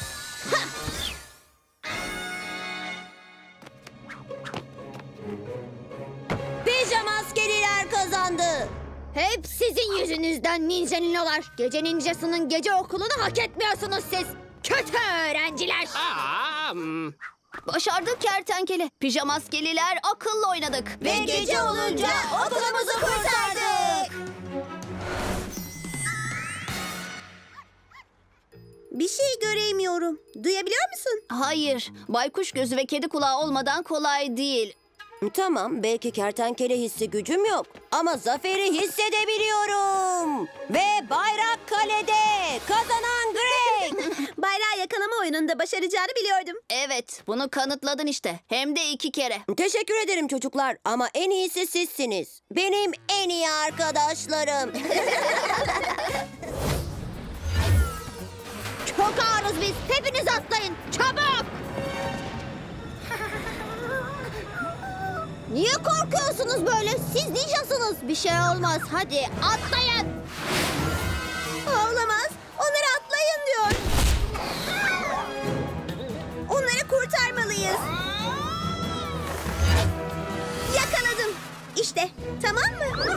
Pijamaskeliler kazandı. Hep sizin yüzünüzden ninjaninolar. Gece ninjasının gece okulunu hak etmiyorsunuz siz. Kötü öğrenciler. Aa, hmm. Başardık kertenkele. Pijamaskeliler akıllı oynadık. Ve gece olunca okulumuzu kurtardık. Bir şey göremiyorum. Duyabiliyor musun? Hayır, baykuş gözü ve kedi kulağı olmadan kolay değil. Tamam, belki kertenkele hissi gücüm yok. Ama zaferi hissedebiliyorum. Ve bayrak kalede. Kazanan Greg. Bayrağı yakalama oyununda başaracağını biliyordum. Evet, bunu kanıtladın işte. Hem de iki kere. Teşekkür ederim çocuklar ama en iyisi sizsiniz. Benim en iyi arkadaşlarım. Çok ağırız biz. Hepiniz atlayın. Çabuk. Niye korkuyorsunuz böyle? Siz ninjasınız. Bir şey olmaz. Hadi atlayın. Olamaz. Onları atlayın diyor. Onları kurtarmalıyız. Yakaladım. İşte, tamam mı?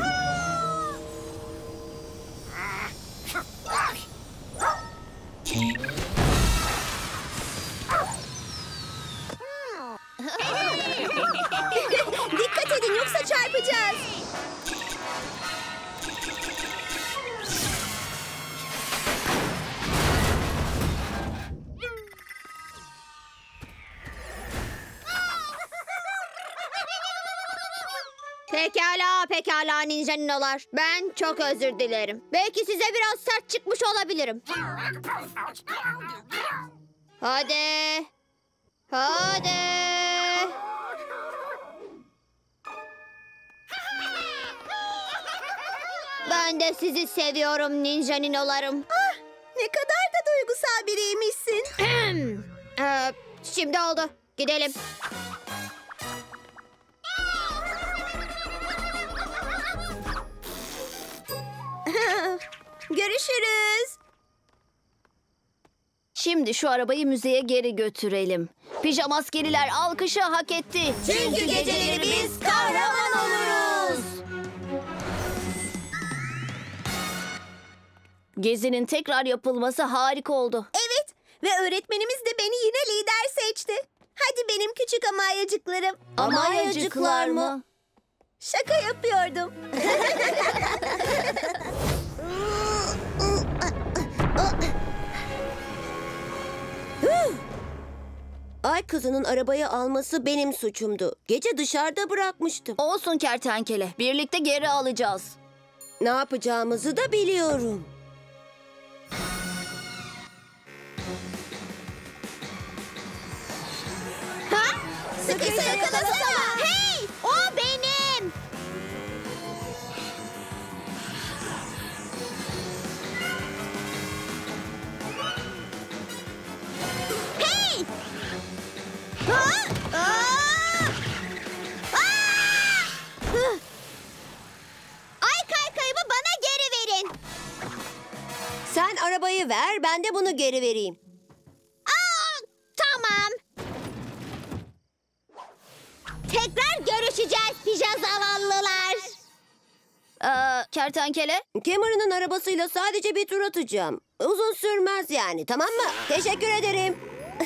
Dikkat edin yoksa çarpacağız. Pekala, pekala ninjaninolar. Ben çok özür dilerim. Belki size biraz sert çıkmış olabilirim. Hadi. Hadi. Ben de sizi seviyorum ninjaninolarım. Ah, ne kadar da duygusal biriymişsin. Ee, şimdi oldu. Gidelim. Görüşürüz. Şimdi şu arabayı müzeye geri götürelim. Pijamaskeliler alkışı hak etti. Çünkü geceleri biz kahraman oluruz. Gezinin tekrar yapılması harika oldu. Evet ve öğretmenimiz de beni yine lider seçti. Hadi benim küçük amayacıklarım. Amayacıklar mı? Şaka yapıyordum. Ay kızının arabayı alması benim suçumdu. Gece dışarıda bırakmıştım. Olsun kertenkele. Birlikte geri alacağız. Ne yapacağımızı da biliyorum. Ha? Sıkıysa yakalasana. Hey! O benim! Hey! Ha? Aa! Aa! Hı! Ay kaykayımı bana geri verin. Sen arabayı ver, ben de bunu geri vereyim. Aa, tamam. Tekrar görüşeceğiz pija zavallılar. Ee, kertenkele? Cameron'ın arabasıyla sadece bir tur atacağım. Uzun sürmez yani, tamam mı? Teşekkür ederim.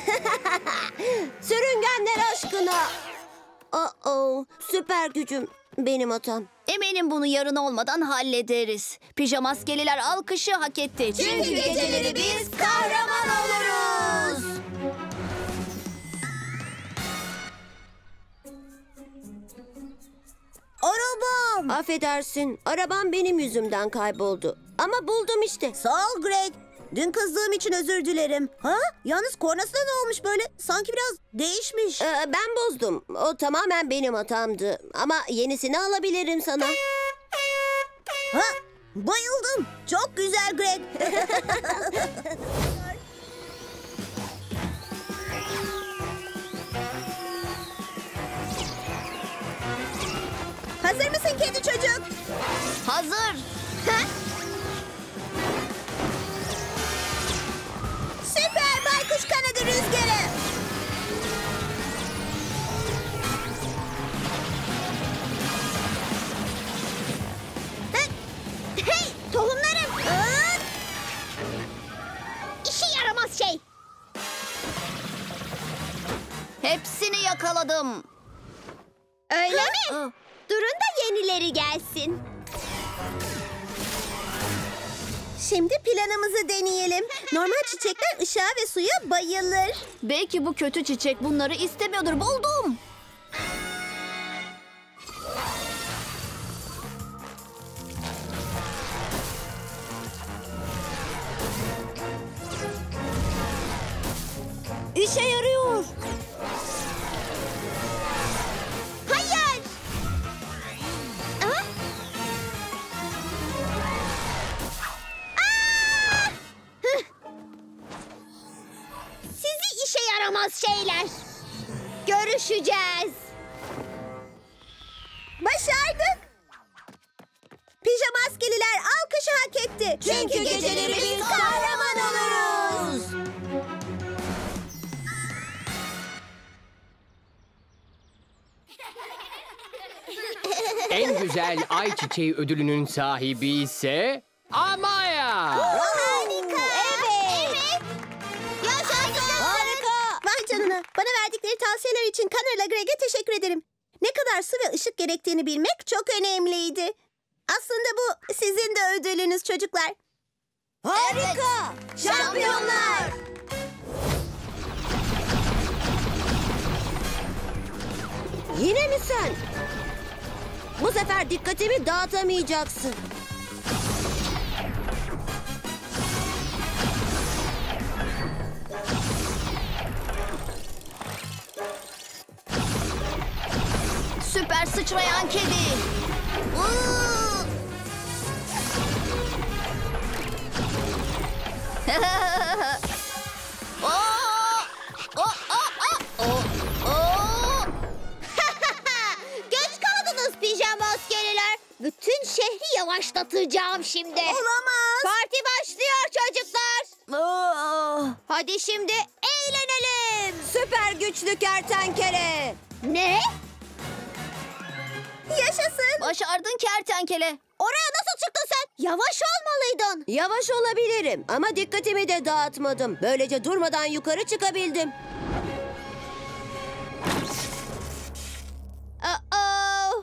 Sürüngenler aşkına. Oh, süper gücüm benim hatam. Eminim bunu yarın olmadan hallederiz. Pijamaskeliler alkışı hak etti. Çünkü geceleri biz kahraman oluruz. Arabam. Affedersin, arabam benim yüzümden kayboldu. Ama buldum işte. Sağ ol Greg. Dün kızdığım için özür dilerim. Ha? Yalnız kornasına ne olmuş böyle? Sanki biraz değişmiş. Ee, ben bozdum. O tamamen benim hatamdı. Ama yenisini alabilirim sana. Ha? Bayıldım. Çok güzel Greg. Hazır mısın kedi çocuk? Hazır. Ha? Süper baykuş kanadı rüzgarı. Hey, hey tohumlarım. Aa! İşe yaramaz şey. Hepsini yakaladım. Öyle mi? Aa, Durun da yenileri gelsin. Şimdi planımızı deneyelim. Normal çiçekler ışığa ve suya bayılır. belki bu kötü çiçek bunları istemiyordur. Buldum. İşe yarıyor. Hayır. Ha? Aa! Hıh. Sizi işe yaramaz şeyler. Görüşeceğiz. Başardık. Pijamaskeliler alkışı hak etti. Çünkü geceleri biz kahraman oluruz. En güzel ayçiçeği ödülünün sahibi ise Amaya. Harika. Evet. Evet. Yaşasın. Harika. Vay canına. Bana verdikleri tavsiyeler için Connor'la Greg'e teşekkür ederim. Ne kadar su ve ışık gerektiğini bilmek çok önemliydi. Aslında bu sizin de ödülünüz çocuklar. Harika. Şampiyonlar. Yine mi sen? Bu sefer dikkatimi dağıtamayacaksın. Süper sıçrayan kedi. Uuu! Oo! Oo, oo, oo, oo, oo! Geç kaldınız pijama askeriler. Bütün şehri yavaşlatacağım şimdi. Olamaz. Parti başlıyor çocuklar. Oo! Hadi şimdi eğlenelim. Süper güçlü kertenkele. Ne? Yaşasın. Başardın kertenkele. Oraya nasıl çıktın sen? Yavaş olmalıydın. Yavaş olabilirim ama dikkatimi de dağıtmadım. Böylece durmadan yukarı çıkabildim. Aa,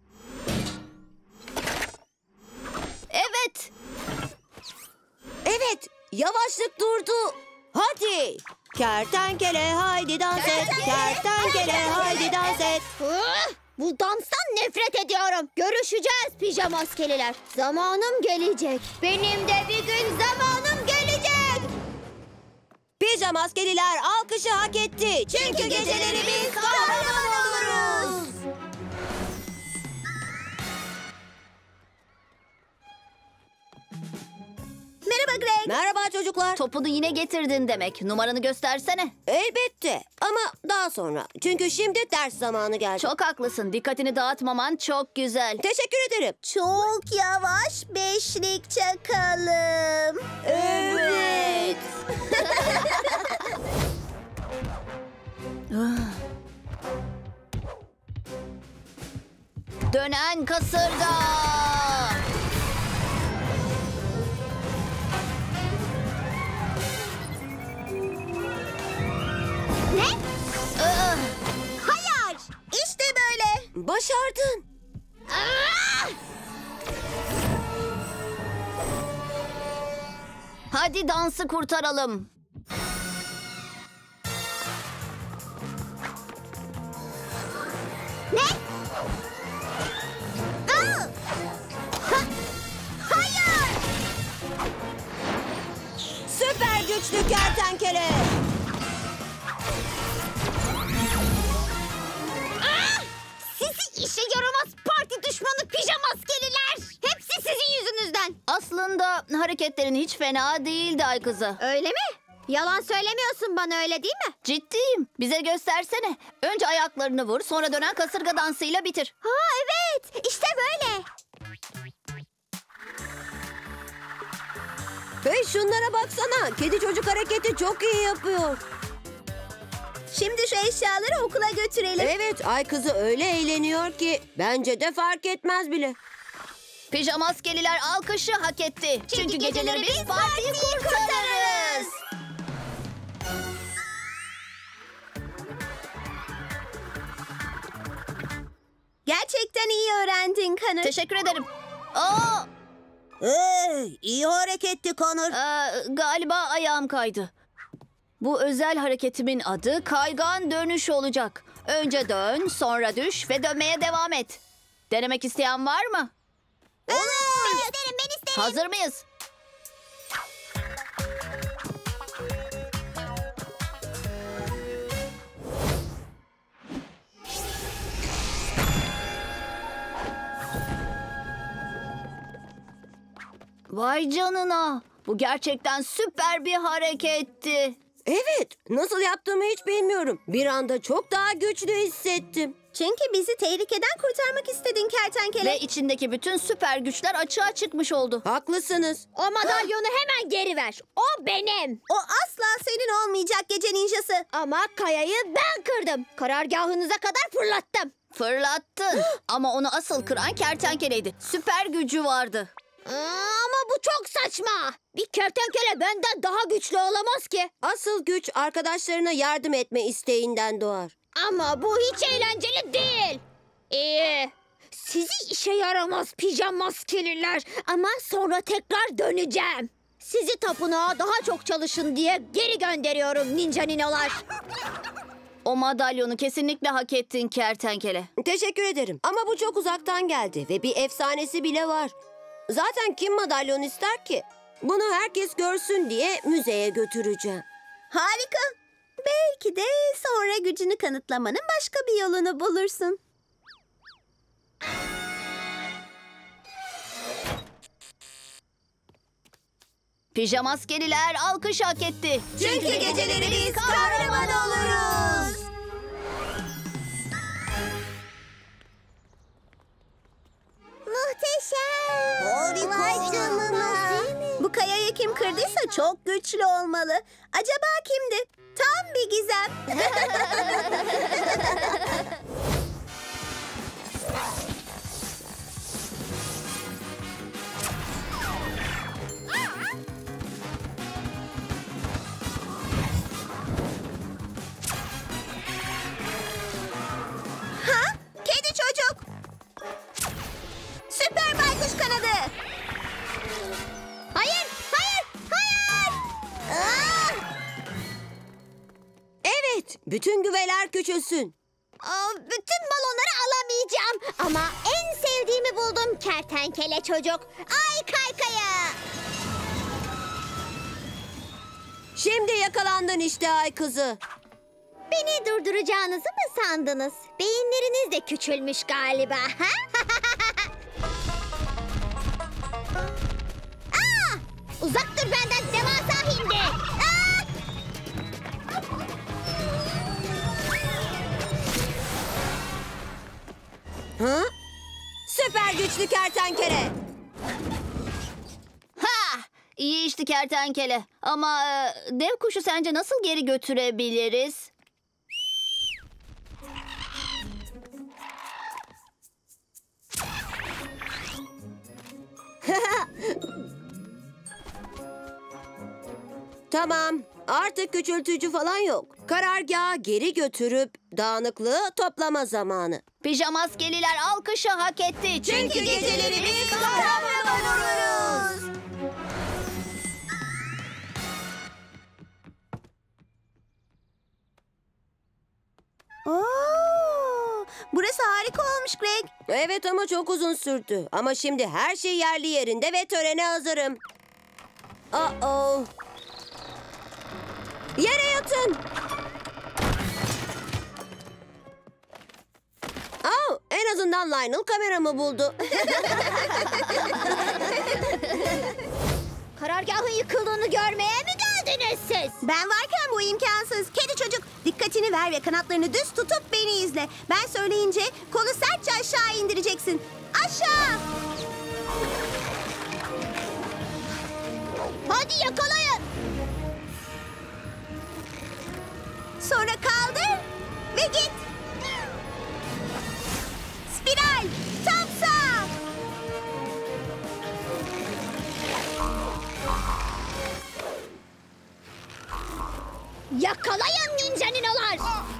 Evet. Evet, yavaşlık durdu. Hadi. Kertenkele haydi dans et. Kertenkele haydi dans et. Hı? Bu danstan nefret ediyorum. Görüşeceğiz pijama askeriler. Zamanım gelecek. Benim de bir gün zamanım gelecek. Pijama askeriler alkışı hak etti. Çünkü geceleri biz kahraman oluruz. Merhaba Greg. Merhaba çocuklar. Topunu yine getirdin demek. Numaranı göstersene. Elbette ama daha sonra. Çünkü şimdi ders zamanı geldi. Çok haklısın. Dikkatini dağıtmaman çok güzel. Teşekkür ederim. Çok yavaş beşlik çakalım. Evet. Dönen kasırga. Ne? Aa! Hayır. İşte böyle. Başardın. Hadi dansı kurtaralım. Ne? Aa! Ha! Hayır. Süper güçlü kertenkele. Sizi işe yaramaz parti düşmanı pijama askeriler. Hepsi sizin yüzünüzden. Aslında hareketlerin hiç fena değildi ay kızı. Öyle mi? Yalan söylemiyorsun bana, öyle değil mi? Ciddiyim. Bize göstersene. Önce ayaklarını vur, sonra dönen kasırga dansıyla bitir. Ha evet, işte böyle. Hey şunlara baksana. Kedi çocuk hareketi çok iyi yapıyor. Şimdi şu eşyaları okula götürelim. Evet ay kızı öyle eğleniyor ki bence de fark etmez bile. Pijamaskeliler alkışı hak etti. Çünkü, geceleri biz partiyi kurtarırız. Gerçekten iyi öğrendin Connor. Teşekkür ederim. Aa, Hey, iyi hareketti Connor. Ee, galiba ayağım kaydı. Bu özel hareketimin adı kaygan dönüş olacak. Önce dön, sonra düş ve dönmeye devam et. Denemek isteyen var mı? Ben isterim, ben isterim. Hazır mıyız? Vay canına. Bu gerçekten süper bir hareketti. Evet, nasıl yaptığımı hiç bilmiyorum. Bir anda çok daha güçlü hissettim. Çünkü bizi tehlikeden kurtarmak istedin kertenkele. Ve içindeki bütün süper güçler açığa çıkmış oldu. Haklısınız. O madalyonu hemen geri ver. O benim. O asla senin olmayacak gece ninjası. Ama kayayı ben kırdım. Karargahınıza kadar fırlattım. Fırlattın. Ama onu asıl kıran kertenkeleydi. Süper gücü vardı. Aa, ama bu çok saçma. Bir kertenkele benden daha güçlü olamaz ki. Asıl güç arkadaşlarına yardım etme isteğinden doğar. Ama bu hiç eğlenceli değil. Ee, sizi işe yaramaz pijama maskeliler. Ama sonra tekrar döneceğim. Sizi tapınağa daha çok çalışın diye geri gönderiyorum ninja ninolar. O madalyonu kesinlikle hak ettin kertenkele. Teşekkür ederim. Ama bu çok uzaktan geldi ve bir efsanesi bile var. Zaten kim madalyon ister ki? Bunu herkes görsün diye müzeye götüreceğim. Harika. Belki de sonra gücünü kanıtlamanın başka bir yolunu bulursun. Pijamaskeliler alkış hak etti. Çünkü geceleri biz kahraman oluruz. Muhteşem. Harika. Bu kayayı kim kırdıysa çok güçlü olmalı. Acaba kimdi? Tam bir gizem. Ha? Kedi çocuk. Süper baykuş kanadı. Hayır, hayır, hayır. Aa! Evet, bütün güveler küçülsün. Aa, bütün balonları alamayacağım. Ama en sevdiğimi buldum kertenkele çocuk. Ay kaykaya. Şimdi yakalandın işte ay kızı. Beni durduracağınızı mı sandınız? Beyinleriniz de küçülmüş galiba. Ha? Aa! Uzak dur benden devasa hindi. Aa! Ha? Süper güçlü kertenkele. Ha! İyi işti kertenkele. Ama e, dev kuşu sence nasıl geri götürebiliriz? Tamam, artık küçültücü falan yok. Karargaha geri götürüp dağınıklığı toplama zamanı. Pijamaskeliler alkışı hak etti. Çünkü geceleri biz kahraman oluruz. Oo, burası harika olmuş Greg. Evet ama çok uzun sürdü. Ama şimdi her şey yerli yerinde ve törene hazırım. Uh-oh. Yere yatın. Oh, en azından Lionel kameramı buldu. Karargahın yıkıldığını görmeye mi geldiniz siz? Ben varken bu imkansız. Kedi çocuk dikkatini ver ve kanatlarını düz tutup beni izle. Ben söyleyince kolu sertçe aşağı indireceksin. Aşağı. Hadi yakalayın. Sonra kaldır ve git. Spiral. Tam sağ. Yakalayın ninja ninolar.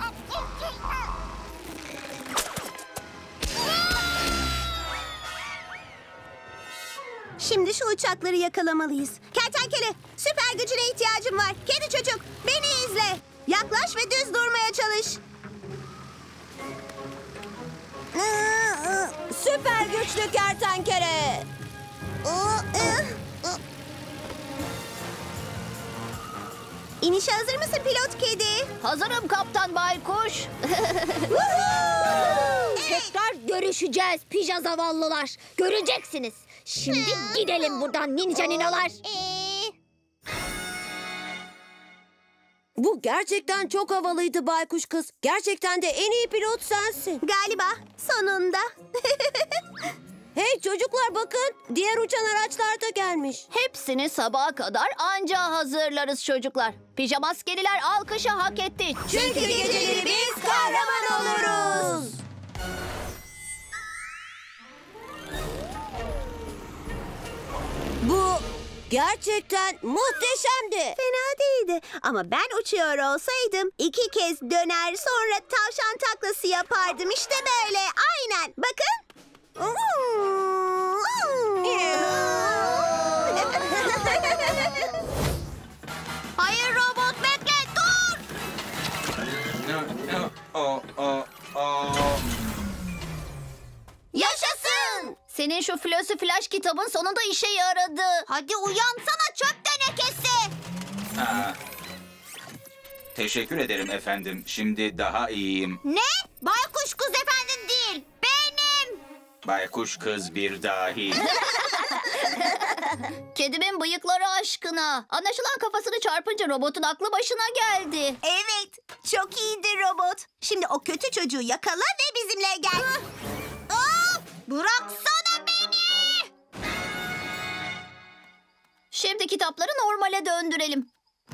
Şimdi şu uçakları yakalamalıyız. Kertenkele, süper gücüne ihtiyacım var. Kedi çocuk, beni izle. Yaklaş ve düz durmaya çalış. Süper güçlü kertenkele. İnişe hazır mısın pilot kedi? Hazırım kaptan baykuş. Tekrar görüşeceğiz pija zavallılar. Göreceksiniz. Şimdi gidelim buradan ninja ninalar. Ee, Bu gerçekten çok havalıydı baykuş kız. Gerçekten de en iyi pilot sensin. galiba sonunda. Hey çocuklar bakın. Diğer uçan araçlar da gelmiş. Hepsini sabaha kadar anca hazırlarız çocuklar. Pijamaskeliler alkışı hak etti. Çünkü geceleri biz kahraman oluruz. Bu gerçekten muhteşemdi. Fena değildi ama ben uçuyor olsaydım iki kez döner sonra tavşan taklası yapardım. İşte böyle aynen bakın. Hayır robot bekle dur. O, o, o. Yaşasın! Senin şu Flossy Flash kitabın sonunda işe yaradı. Hadi uyansana çöp tenekesi. Aa. Teşekkür ederim efendim. Şimdi daha iyiyim. Ne? Baykuş kız efendin değil. Benim. Baykuş kız bir dahi. Kedimin bıyıkları aşkına. Anlaşılan kafasını çarpınca robotun aklı başına geldi. Evet, çok iyiydi robot. Şimdi o kötü çocuğu yakala ve bizimle gel. Aa, bıraksana beni. Şimdi kitapları normale döndürelim.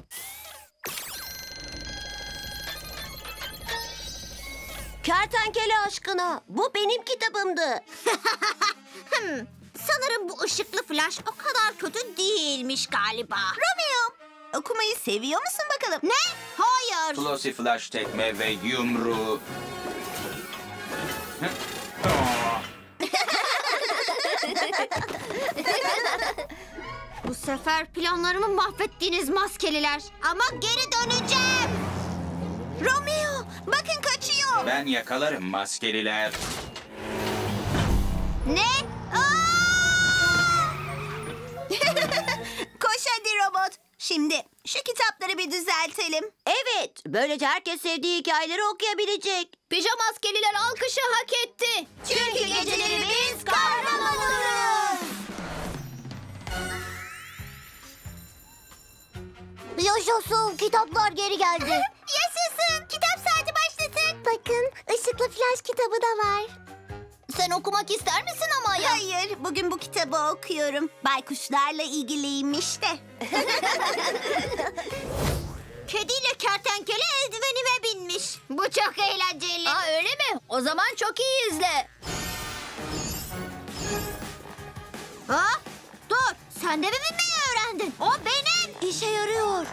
Kertenkele aşkına. Bu benim kitabımdı. Hmm, sanırım bu ışıklı flash o kadar kötü değilmiş galiba. Romeo, okumayı seviyor musun bakalım? Ne? Hayır. Flossy Flash tekme ve yumruğu. Aa. Bu sefer planlarımı mahvettiniz maskeliler. Ama geri döneceğim. Romeo, bakın kaçıyor. Ben yakalarım maskeliler. Ne? Koş hadi robot. Şimdi şu kitapları bir düzeltelim. Evet, böylece herkes sevdiği hikayeleri okuyabilecek. Pijamaskeliler alkışı hak etti. Çünkü geceleri biz kahraman oluruz. Yaşasın kitaplar geri geldi. Yaşasın. Kitap saati başlatın. Bakın ışıklı flash kitabı da var. Sen okumak ister misin ama ya? Hayır, bugün bu kitabı okuyorum. Baykuşlarla ilgiliymiş de. Kediyle kertenkele eldivenime binmiş. Bu çok eğlenceli. Aa öyle mi? O zaman çok iyi izle. Ha? Dur, sen de mi binmeyi öğrendin? O benim. İşe yarıyor.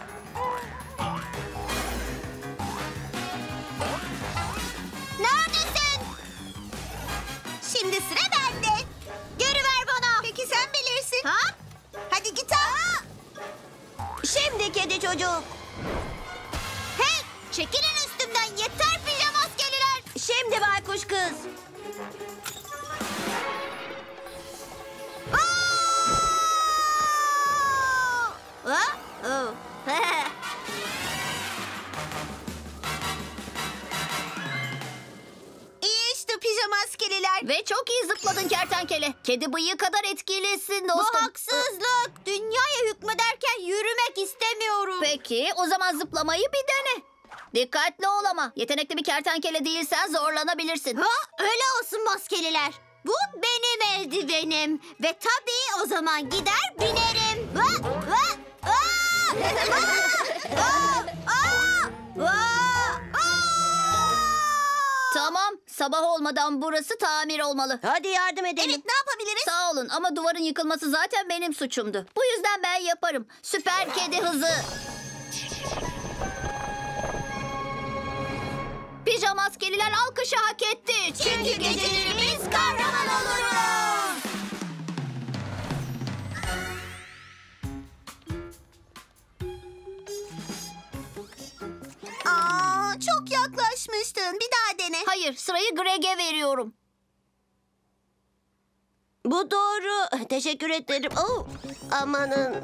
Neredesin? Şimdi sıra bende. Geri ver bana. Peki sen bilirsin. Ha? Hadi git al. Şimdi kedi çocuk. Hey, çekilin üstümden yeter pijamaskeliler. Şimdi baykuş kız. Ha? Oh. İyi işte pijamaskeliler. Ve çok iyi zıpladın kertenkele. Kedi bıyığı kadar etkilisin dostum. Bu haksızlık. Dünyaya hükmederken yürümek istemiyorum. Peki o zaman zıplamayı bir dene. Dikkatli ol ama. Yetenekli bir kertenkele değilsen zorlanabilirsin. Ha, öyle olsun maskeliler. Bu benim eldivenim. Ve tabii o zaman gider binerim. Ha, ha, aa! Aa! Aa! Aa! Aa! Tamam, sabah olmadan burası tamir olmalı. Hadi yardım edelim. Evet, ne yapabiliriz? Sağ olun ama duvarın yıkılması zaten benim suçumdu. Bu yüzden ben yaparım. Süper kedi hızı. Pijamaskeliler alkışı hak etti. Çünkü geceleri biz kahraman oluruz. Aa, çok yaklaşmıştın. Bir daha dene. Hayır, sırayı Greg'e veriyorum. Bu doğru. Teşekkür ederim. Oh, amanın.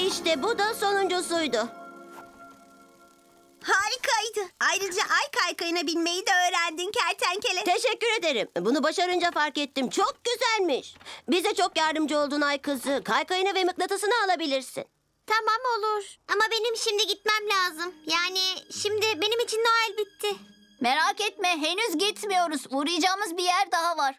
İşte bu da sonuncusuydu. Harikaydı. Ayrıca ay kaykayına binmeyi de öğrendin kertenkele. Teşekkür ederim. Bunu başarınca fark ettim. Çok güzelmiş. Bize çok yardımcı oldun ay kızı. Kaykayını ve mıknatısını alabilirsin. Tamam olur. Ama benim şimdi gitmem lazım. Yani şimdi benim için Noel bitti. Merak etme, henüz gitmiyoruz. Uğrayacağımız bir yer daha var.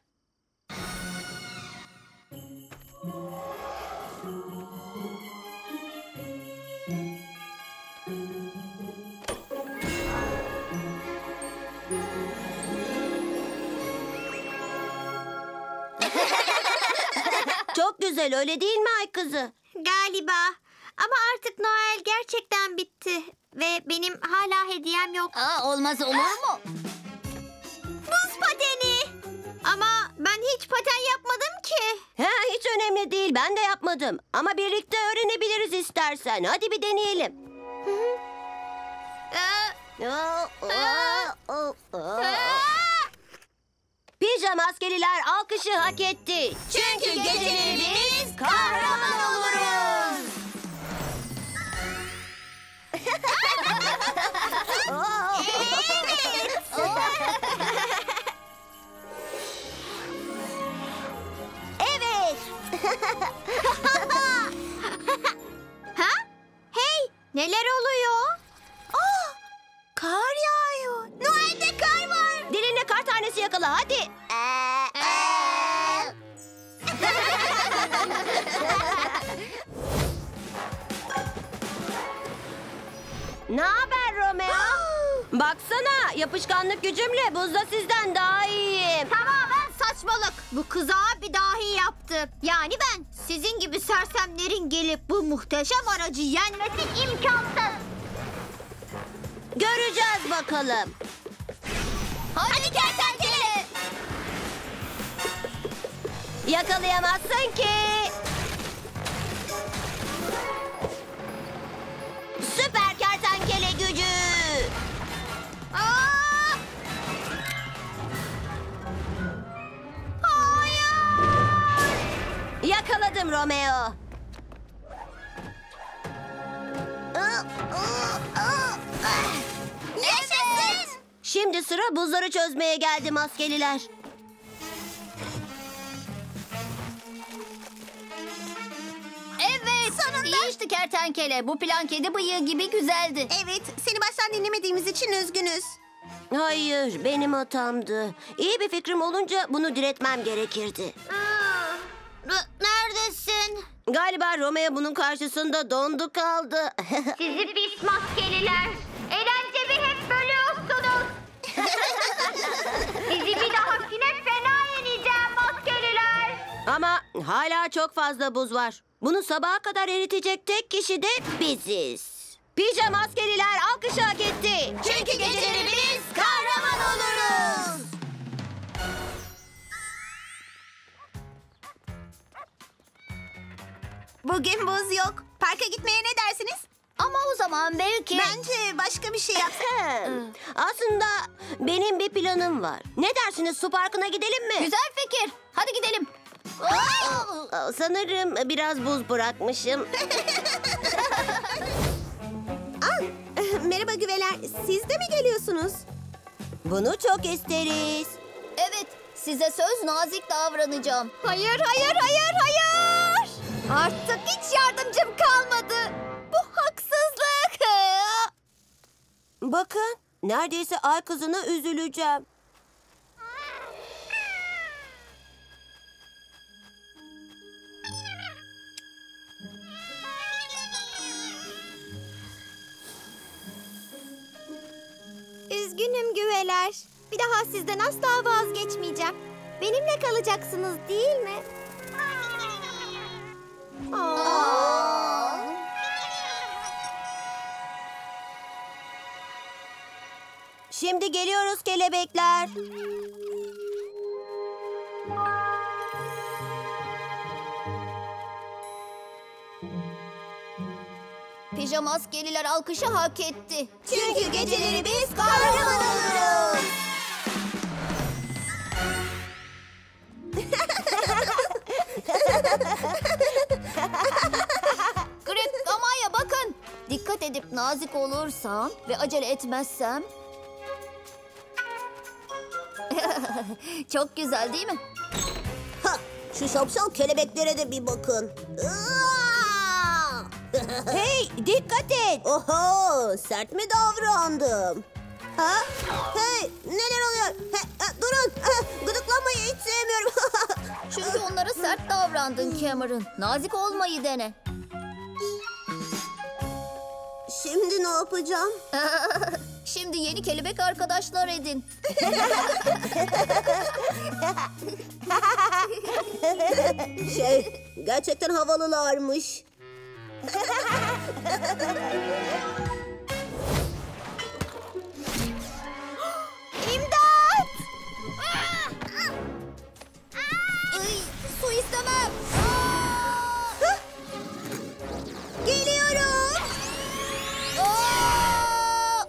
Çok güzel, öyle değil mi ay kızı? Galiba. Ama artık Noel gerçekten bitti. Ve benim hala hediyem yok. Aa, olmaz olur mu? Buz pateni. Ama ben hiç paten yapmadım ki. Ha, hiç önemli değil. Ben de yapmadım. Ama birlikte öğrenebiliriz istersen. Hadi bir deneyelim. Ee, Pijama askeriler alkışı hak etti. Çünkü geceleri biz kahraman oluruz. Evet. ha? Hey, neler oluyor? Oh, kar yağıyor. Noel'de kar var. Diline kar tanesi yakala hadi. Ne haber Romeo? Baksana, yapışkanlık gücümle buzda sizden daha iyiyim. Tamamen saçmalık. Bu kızağı bir dahi yaptı. Yani ben sizin gibi sersemlerin gelip bu muhteşem aracı yenmesi imkansız. Göreceğiz bakalım. Hadi kertenkele. Yakalayamazsın ki. Süper kertenkele gücü. Aa! Hayır. Yakaladım Romeo. Yaşasın. Şimdi sıra buzları çözmeye geldi maskeliler. Evet, iyi işte kertenkele. Bu plan kedi bıyığı gibi güzeldi. Evet, seni baştan dinlemediğimiz için üzgünüz. Hayır, benim hatamdı. İyi bir fikrim olunca bunu diretmem gerekirdi. Aa, r- Neredesin? Galiba Romeo bunun karşısında dondu kaldı. Sizi pis maskeliler. Eğlencemi hep bölüyorsunuz. Sizi bir dahakine fena yeneceğim maskeliler. Ama hala çok fazla buz var. Bunu sabaha kadar eritecek tek kişi de biziz. Pijama askeriler alkışı hak etti. Çünkü geceleri biz kahraman oluruz. Bugün buz yok. Parka gitmeye ne dersiniz? Ama o zaman belki... Bence başka bir şey yapsak. Aslında benim bir planım var. Ne dersiniz, su parkına gidelim mi? Güzel fikir. Hadi gidelim. Aa, Sanırım biraz buz bırakmışım. Aa, merhaba güveler. Siz de mi geliyorsunuz? Bunu çok isteriz. Evet, size söz nazik davranacağım. Hayır, hayır, hayır, hayır. Artık hiç yardımcım kalmadı. Bu haksızlık. Bakın, neredeyse ay kızına üzüleceğim. Üzgünüm güveler. Bir daha sizden asla vazgeçmeyeceğim. Benimle kalacaksınız değil mi? Aa. Şimdi geliyoruz kelebekler. Pijama askeriler alkışı hak etti. Çünkü geceleri biz kahraman oluruz. Grip, ama nazik olursam ve acele etmezsem... Çok güzel değil mi? Ha, şu şapşal kelebeklere de bir bakın. Hey, dikkat et. Oho, sert mi davrandım? Ha? Hey, neler oluyor? He, he, durun, Eh, gıdıklanmayı hiç sevmiyorum. Çünkü onlara sert davrandın Cameron. Nazik olmayı dene. Şimdi ne yapacağım? Şimdi yeni kelebek arkadaşlar edin. Şey, gerçekten havalılarmış. İmdat! Ay, su istemem. Geliyorum. Aa!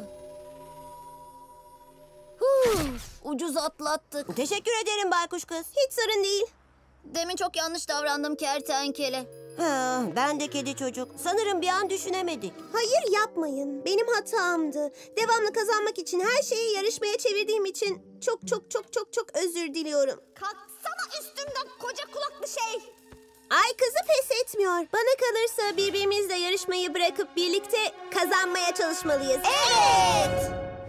Huh, ucuz atlattık. Teşekkür ederim baykuş kız. Hiç sorun değil. Demin çok yanlış davrandım kertenkele. Ha, ben de kedi çocuk. Sanırım bir an düşünemedik. Hayır yapmayın. Benim hatamdı. Devamlı kazanmak için her şeyi yarışmaya çevirdiğim için çok çok çok çok çok özür diliyorum. Kalksana üstümden koca kulaklı şey. Ay kızı pes etmiyor. Bana kalırsa birbirimizle yarışmayı bırakıp birlikte kazanmaya çalışmalıyız. Evet.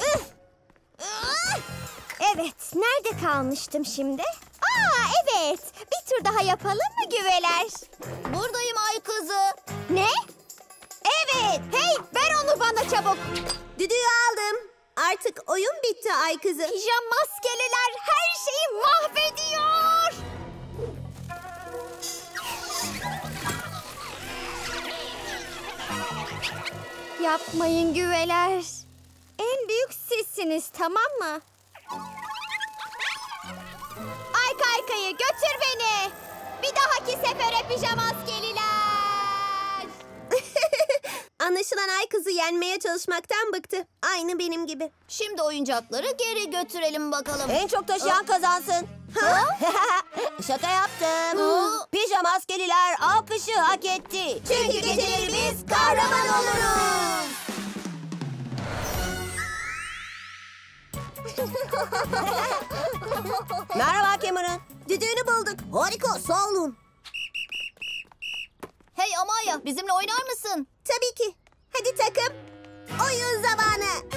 Evet, nerede kalmıştım şimdi? Aa evet, bir tur daha yapalım mı güveler? Buradayım ay kızı. Ne? Evet, hey ver onu bana çabuk. Düdüğü aldım. Artık oyun bitti ay kızı. Pijama maskeliler her şeyi mahvediyor. Yapmayın güveler. En büyük sizsiniz, tamam mı? Ay kaykayı götür beni. Bir dahaki sefere pijama maskeliler. Anlaşılan ay kızı yenmeye çalışmaktan bıktı. Aynı benim gibi. Şimdi oyuncakları geri götürelim bakalım. En çok taşıyan kazansın. Şaka yaptım. Ha? Pijama askeriler alkışı hak etti. Çünkü geceleri biz kahraman oluruz. Merhaba Cameron. Düdüğünü bulduk. Harika, sağ olun. Hey Amaya, bizimle oynar mısın? Tabii ki. Hadi takım. Oyun zamanı.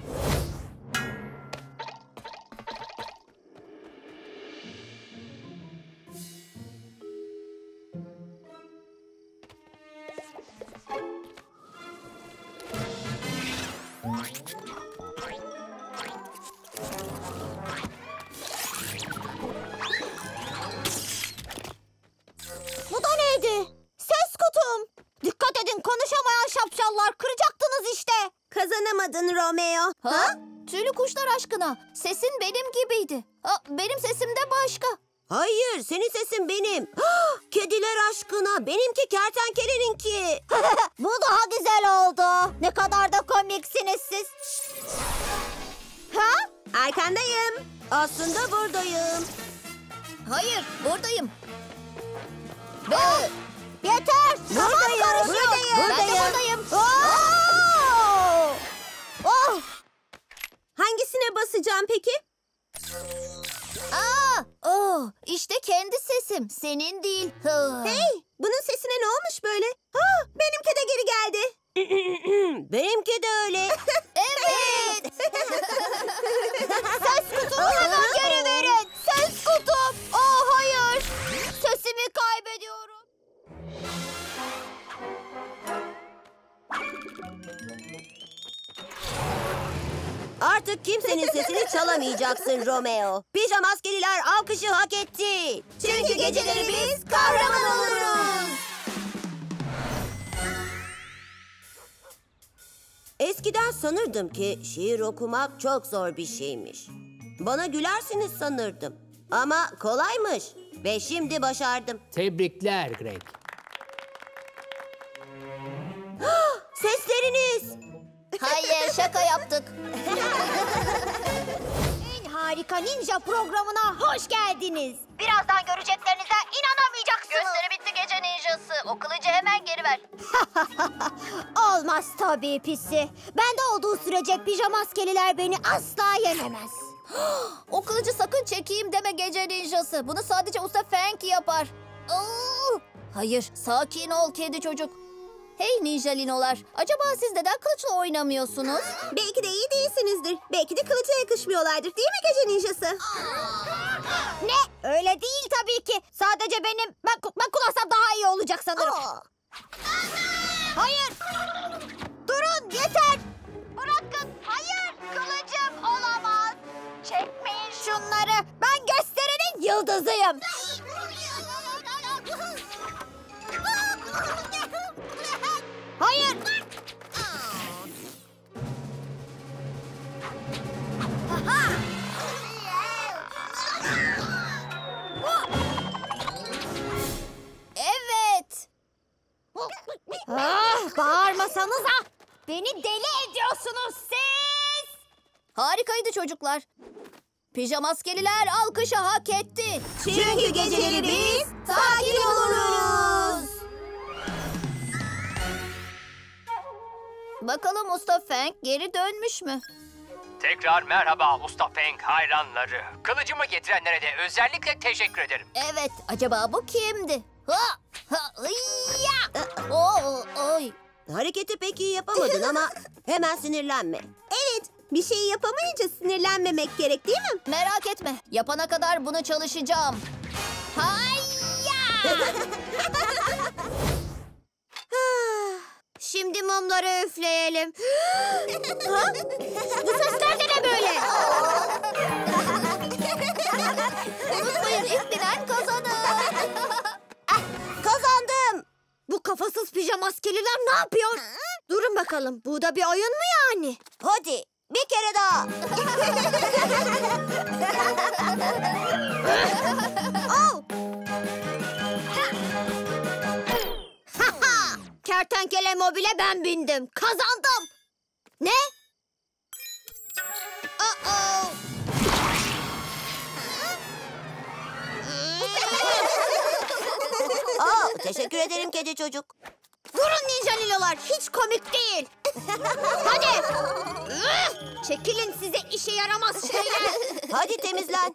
Bu da neydi? Ses kutum. Dikkat edin, konuşamayan şapşallar, kıracaktınız işte. Kazanamadın Romeo. Ha? Tüylü kuşlar aşkına. Sesin benim gibiydi. Ha, benim sesim de başka. Hayır, senin sesin benim. Kediler aşkına, benimki kertenkeleninki. Bu daha güzel oldu. Ne kadar da komiksiniz siz. Ha? Arkandayım. Aslında buradayım. Hayır, buradayım. Ve... Yeter. Zaman Buradayım, karışıyor. buradayım, Ben de buradayım. buradayım. Oo! Oh! Hangisine basacağım peki? Aa, oh, işte kendi sesim. Senin değil. Hı. Hey, bunun sesine ne olmuş böyle? Ha, benimki de geri geldi. Benimki de öyle. Evet. Ses kutumu hemen geri verin. Ses kutum. Oh hayır. Sesimi kaybediyorum. Artık kimsenin sesini çalamayacaksın Romeo. Pijama askeriler alkışı hak etti. Çünkü geceleri biz kahraman oluruz. Eskiden sanırdım ki şiir okumak çok zor bir şeymiş. Bana gülersiniz sanırdım. Ama kolaymış. Ve şimdi başardım. Tebrikler Greg. Sesleriniz. Hayır, şaka yaptık. En harika Harika Ninja programına hoş geldiniz. Birazdan göreceklerinize inanamayacaksınız. Gösteri bitti gece ninjası. O kılıcı hemen geri ver. Olmaz tabii pisi. Bende olduğu sürece pijama maskeliler beni asla yenemez. O kılıcı sakın çekeyim deme gece ninjası. Bunu sadece Usta Fang yapar. Aa! Hayır, sakin ol kedi çocuk. Hey ninjalinolar, acaba siz neden kılıçla oynamıyorsunuz? Belki de iyi değilsinizdir. Belki de kılıca yakışmıyorlardır. Değil mi gece ninjası? Ne? Öyle değil tabii ki. Sadece benim ben, ben kullansam daha iyi olacak sanırım. Hayır. Durun yeter. Bırakın. Hayır. Kılıcım olamaz. Çekmeyin şunları. Ben gösterinin yıldızıyım. Hayır. Evet. Ah, bağırmasanıza. Beni deli ediyorsunuz siz. Harikaydı çocuklar. Pijamaskeliler alkışı hak etti. Çünkü geceleri biz sakin oluruz. Bakalım Usta Fang geri dönmüş mü? Tekrar merhaba Usta Feng hayranları. Kılıcımı getirenlere de özellikle teşekkür ederim. Evet, acaba bu kimdi? Ha, ha, ya. Oo, oy. Hareketi pek iyi yapamadın ama hemen sinirlenme. Evet, bir şeyi yapamayınca sinirlenmemek gerek değil mi? Merak etme, yapana kadar bunu çalışacağım. Hayya! Şimdi mumları üfleyelim. Ha? Bu sesler de ne böyle? Unutmayın, ilk bilen kazanır. Ah, kazandım. Bu kafasız pijamaskeliler ne yapıyor? Durun bakalım. Bu da bir oyun mu yani? Hadi bir kere daha. Oh. Kertenkele mobile ben bindim. Kazandım. Ne? Uh-oh. Aa, teşekkür ederim kedi çocuk. Durun ninjalilolar. Hiç komik değil. Hadi. Üf! Çekilin size işe yaramaz şeyler. Hadi temizlen.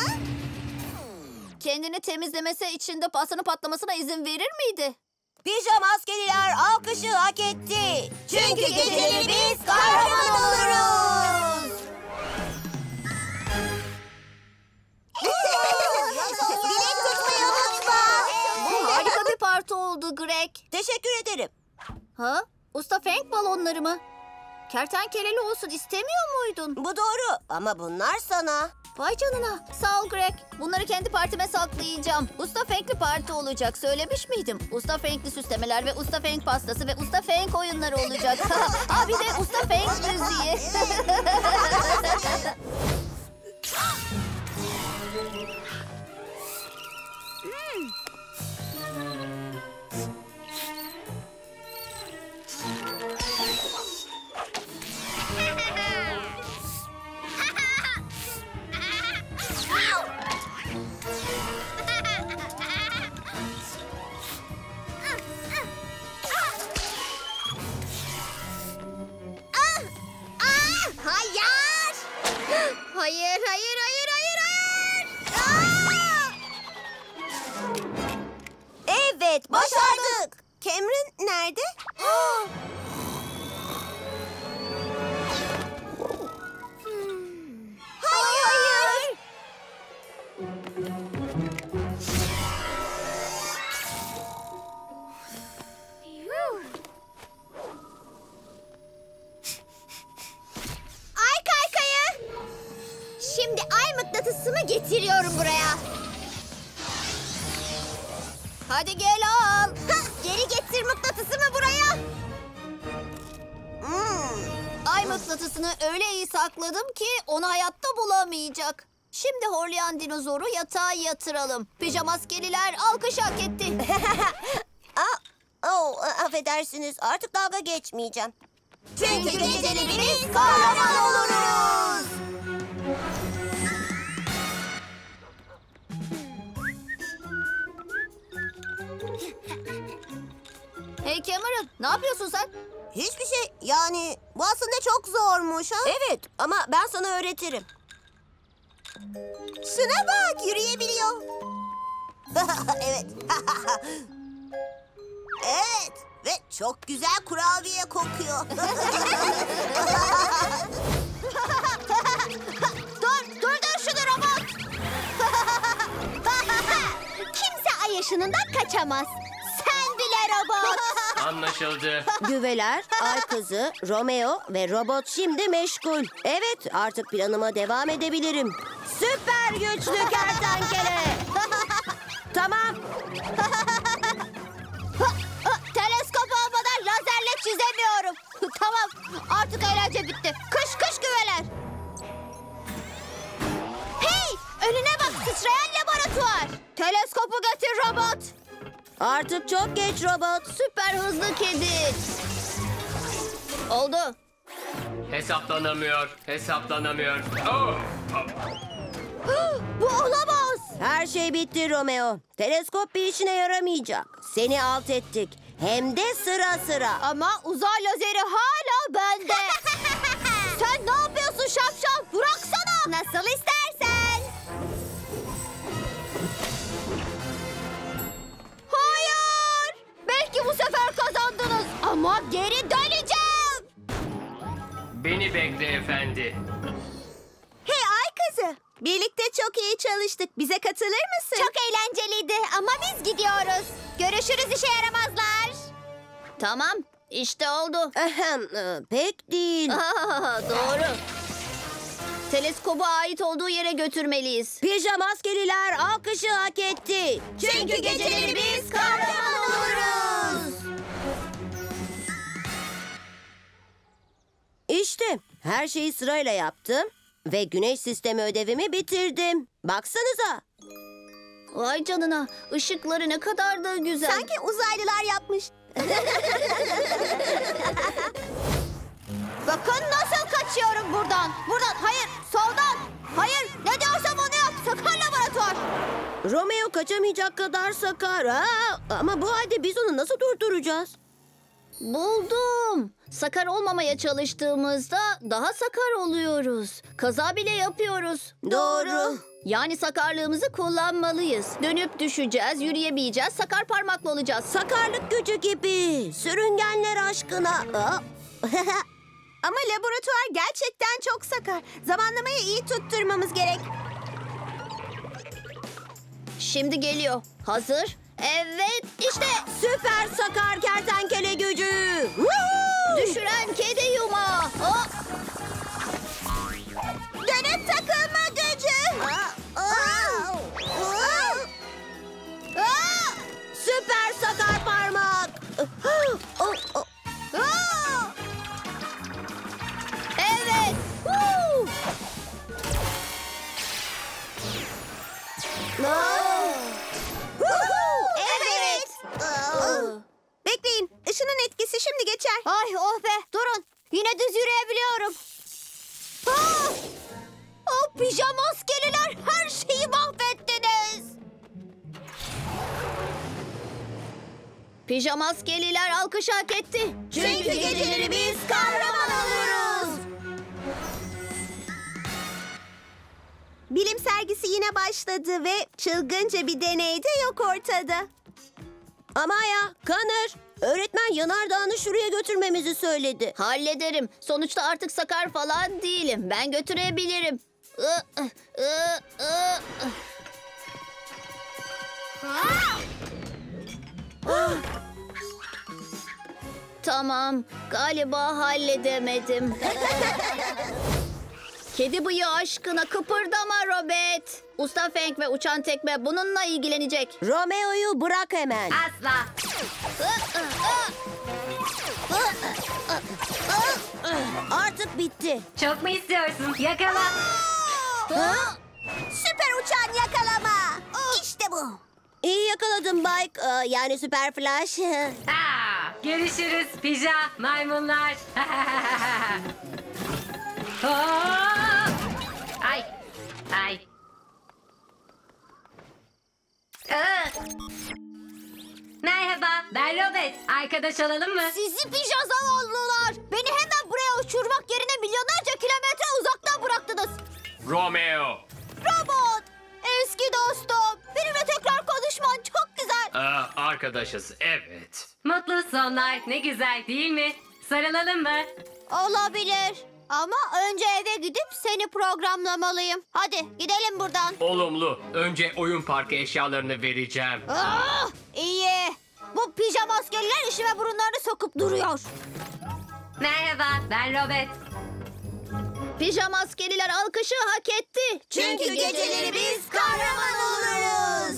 Kendini temizlemesi için de pastanın patlamasına izin verir miydi? Pijama askeriler alkışı hak etti. Çünkü geceleri biz kahraman oluruz. Dilek tutmayı unutma. Bu harika bir parti oldu Greg. Teşekkür ederim. Ha? Usta Fang balonları mı? Kertenkeleli olsun istemiyor muydun? Bu doğru ama bunlar sana. Vay canına. Sağ ol Greg. Bunları kendi partime saklayacağım. Usta Fang'li parti olacak. Söylemiş miydim? Usta Fang'li süslemeler ve Usta Fang pastası ve Usta Fang oyunları olacak. Ha bir de Usta Fang müziği. Hayır. Hayır, hayır, hayır, hayır, hayır. Aa! Evet, başardık. Cameron nerede? Hayır, hayır. Ay kaykayı. Şimdi ay mıknatısımı getiriyorum buraya. Hadi gel al. Geri getir mıknatısımı buraya. Ay mıknatısını öyle iyi sakladım ki onu hayatta bulamayacak. Şimdi horlayan dinozoru yatağa yatıralım. Pijamaskeliler alkış hak etti. Aa, oh, affedersiniz artık dalga geçmeyeceğim. Çünkü geceleri biz kahraman oluruz. Hey Cameron, ne yapıyorsun sen? Hiçbir şey. Yani bu aslında çok zormuş ha? Evet ama ben sana öğretirim. Şuna bak, yürüyebiliyor. Evet. Evet. Ve çok güzel kurabiye kokuyor. dur, dur, dur şunu robot. Kimse ay ışınından kaçamaz. Sen bile robot. Anlaşıldı. Güveler, ay kızı, Romeo ve robot şimdi meşgul. Evet, artık planıma devam edebilirim. Süper güçlü kertenkele. Tamam. Teleskop olmadan lazerle çizemiyorum. Tamam, artık eğlence bitti. Kış kış güveler. Hey, önüne bak, sıçrayan laboratuvar. Teleskopu getir robot. Artık çok geç robot. Süper hızlı kedi. Oldu. Hesaplanamıyor. Hesaplanamıyor. Oh! Bu olamaz. Her şey bitti Romeo. Teleskop bir işine yaramayacak. Seni alt ettik. Hem de sıra sıra. Ama uzay lazeri hala bende. Sen ne yapıyorsun şapşal? Bıraksana. Nasıl istersen. Hayır. Belki bu sefer kazandınız. Ama geri döneceğim. Beni bekle efendi. Hey ay kızı. Birlikte çok iyi çalıştık. Bize katılır mısın? Çok eğlenceliydi ama biz gidiyoruz. Görüşürüz işe yaramazlar. Tamam, işte oldu. Ahem, e, pek değil. Aa, doğru. Teleskobu ait olduğu yere götürmeliyiz. Pijama maskeliler alkışı hak etti. Çünkü geceleri biz kahraman oluruz. İşte her şeyi sırayla yaptım ve güneş sistemi ödevimi bitirdim. Baksanıza. Vay canına, ışıkları ne kadar da güzel. Sanki uzaylılar yapmış. Bakın nasıl kaçıyorum buradan. Buradan, hayır, soldan. Hayır, ne diyorsam onu yap. Sakar laboratuvar. Romeo kaçamayacak kadar sakar. Ha, ama bu halde biz onu nasıl durduracağız? Buldum. Sakar olmamaya çalıştığımızda daha sakar oluyoruz. Kaza bile yapıyoruz. Doğru. Yani sakarlığımızı kullanmalıyız. Dönüp düşeceğiz, yürüyemeyeceğiz, sakar parmaklı olacağız. Sakarlık gücü gibi. Sürüngenler aşkına. Aa, Ama laboratuvar gerçekten çok sakar. Zamanlamayı iyi tutturmamız gerek. Şimdi geliyor. Hazır? Evet, işte süper sakar kertenkele gücü. Woohoo! düşüren kedi yumağı. Oh! Dönüp takılma gücü. Süper sakar parmak. Evet. Woo! Evet. Bekleyin. Işının etkisi şimdi geçer. Ay oh be, durun. Yine düz yürüyebiliyorum. Ah! O pijama maskeliler her şeyi mahvettiniz. Pijama maskeliler alkış hak etti. Çünkü geceleri biz kahraman oluruz. Bilim sergisi yine başladı ve çılgınca bir deney de yok ortada. Amaya, Connor, öğretmen yanardağını şuraya götürmemizi söyledi. Hallederim. Sonuçta artık sakar falan değilim. Ben götürebilirim. Ih, ih, ih, ih. Tamam. Galiba halledemedim. Kedi bıyığı aşkına kıpırdama Robert. Usta Feng ve uçan tekme bununla ilgilenecek. Romeo'yu bırak hemen. Asla. Artık bitti. Çok mu istiyorsun? Yakala. Süper uçan yakalama. İşte bu. İyi yakaladın Mike. Ee, yani Süper Flash. Aa, görüşürüz pija maymunlar. Hop! Ay. Ay. Aa! Merhaba, ben Robert. Arkadaş olalım mı? Sizi pija zavallılar. Beni hemen buraya uçurmak yerine milyonlarca kilometre uzakta bıraktınız. Romeo. Robot, eski dostum. Benimle tekrar konuşman çok güzel. Aa, arkadaşız, evet. Mutlu sonlar. Ne güzel değil mi? Sarılalım mı? Olabilir. Ama önce eve gidip seni programlamalıyım. Hadi gidelim buradan. Olumlu. Önce oyun parkı eşyalarını vereceğim. Ah, iyi. Bu pijama askeriler işime burunlarını sokup duruyor. Merhaba, ben Robert. Pijama askeriler alkışı hak etti. Çünkü geceleri biz kahraman oluruz.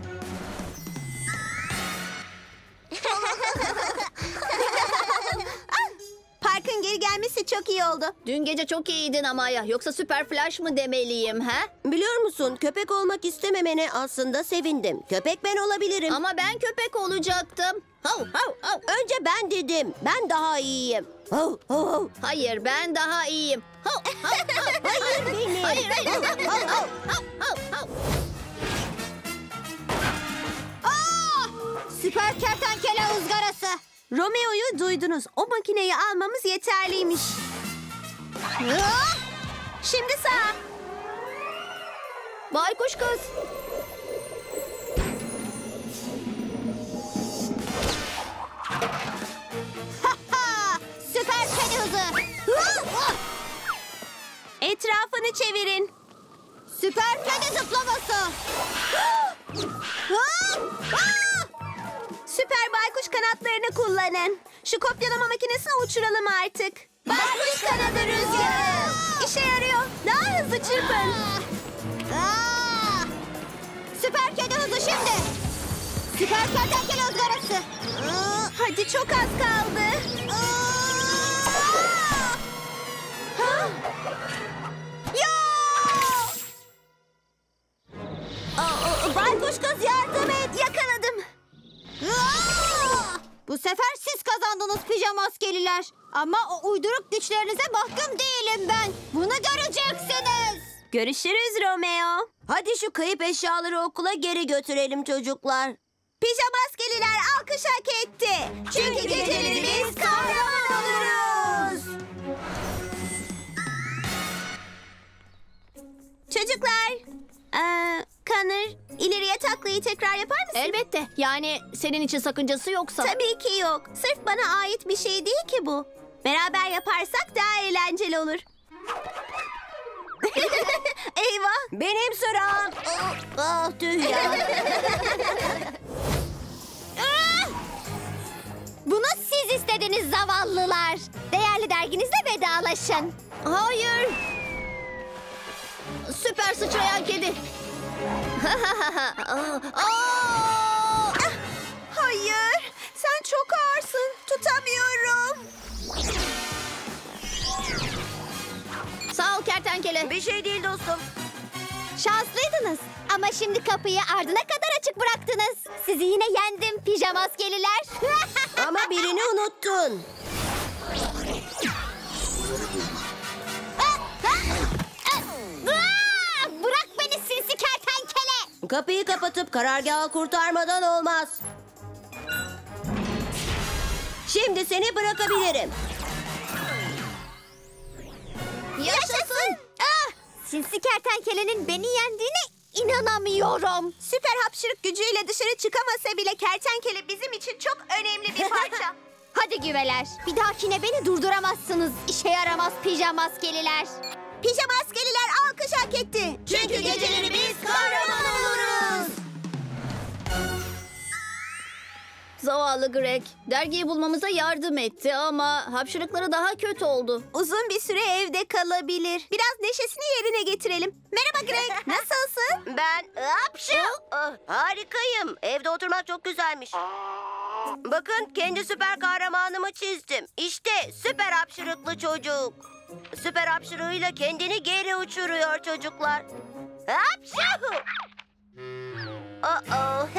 Parkın geri gelmesi çok iyi oldu. Dün gece çok iyiydin Amaya. Yoksa Süper Flash mı demeliyim ha? Biliyor musun, köpek olmak istememene aslında sevindim. Köpek ben olabilirim. Ama ben köpek olacaktım. Hav hav hav. Önce ben dedim. Ben daha iyiyim. Hav, hav, hav. Hayır, ben daha iyiyim. Hav hav hav. Hayır benim. Hayır hayır. Hav hav hav hav hav. Ah, süper kertenkele ızgarası. Romeo'yu duydunuz. O makineyi almamız yeterliymiş. Ah, Şimdi sağ. Baykuş kız. ha, süper kedi hızı. Ah, ah, Etrafını çevirin. süper kedi zıplaması. Ah, ah, ah. Süper baykuş kanatlarını kullanın. Şu kopyalama makinesini uçuralım artık. Baykuş kanadı rüzgarı. İşe yarıyor. Daha hızlı çırpın. Ah, süper kedi hızı şimdi. Süper kertenkele ızgarası. Ah, Hadi çok az kaldı. ah. Ha? Ya! Aa, baykuş kız yardım et. Yakaladım. Aa! Bu sefer siz kazandınız pijama askeriler. Ama o uyduruk güçlerinize mahkum değilim ben. Bunu göreceksiniz. Görüşürüz Romeo. Hadi şu kayıp eşyaları okula geri götürelim çocuklar. Pijama askeriler alkış hak etti. Çünkü geceleri biz kahraman oluruz. Çocuklar. Ee, Connor, ileriye taklayı tekrar yapar mısın? Elbette. Yani senin için sakıncası yoksa. Tabii ki yok. Sırf bana ait bir şey değil ki bu. Beraber yaparsak daha eğlenceli olur. Eyvah. Benim sıram. Ah, ah tüh ya. Ah! Bunu siz istediniz zavallılar. Değerli derginizle vedalaşın. Hayır. Süper sıçrayan kedi. Aa! Ah, hayır. Sen çok ağırsın. Tutamıyorum. Sağ ol kertenkele. Bir şey değil dostum. Şanslıydınız. Ama şimdi kapıyı ardına kadar açık bıraktınız. Sizi yine yendim pijama askeriler. Ama birini unuttun. Ah, ah, ah! Bırak beni sinsi kertenkele. Kapıyı kapatıp karargahı kurtarmadan olmaz. Şimdi seni bırakabilirim. Yaşasın. Ah, sinsi kertenkelenin beni yendiğine inanamıyorum. Süper hapşırık gücüyle dışarı çıkamasa bile kertenkele bizim için çok önemli bir parça. Hadi güveler. Bir dahakine beni durduramazsınız. İşe yaramaz pijama askeriler. Pijama askeriler alkış hak etti. Çünkü geceleri biz kahraman oluruz. Zavallı Greg. Dergiyi bulmamıza yardım etti ama hapşırıkları daha kötü oldu. Uzun bir süre evde kalabilir. Biraz neşesini yerine getirelim. Merhaba Greg, nasılsın? Ben hapşu. Ah, harikayım. Evde oturmak çok güzelmiş. Bakın kendi süper kahramanımı çizdim. İşte süper hapşırıklı çocuk. Süper hapşırığıyla kendini geri uçuruyor çocuklar. Hapşu. Uh-oh.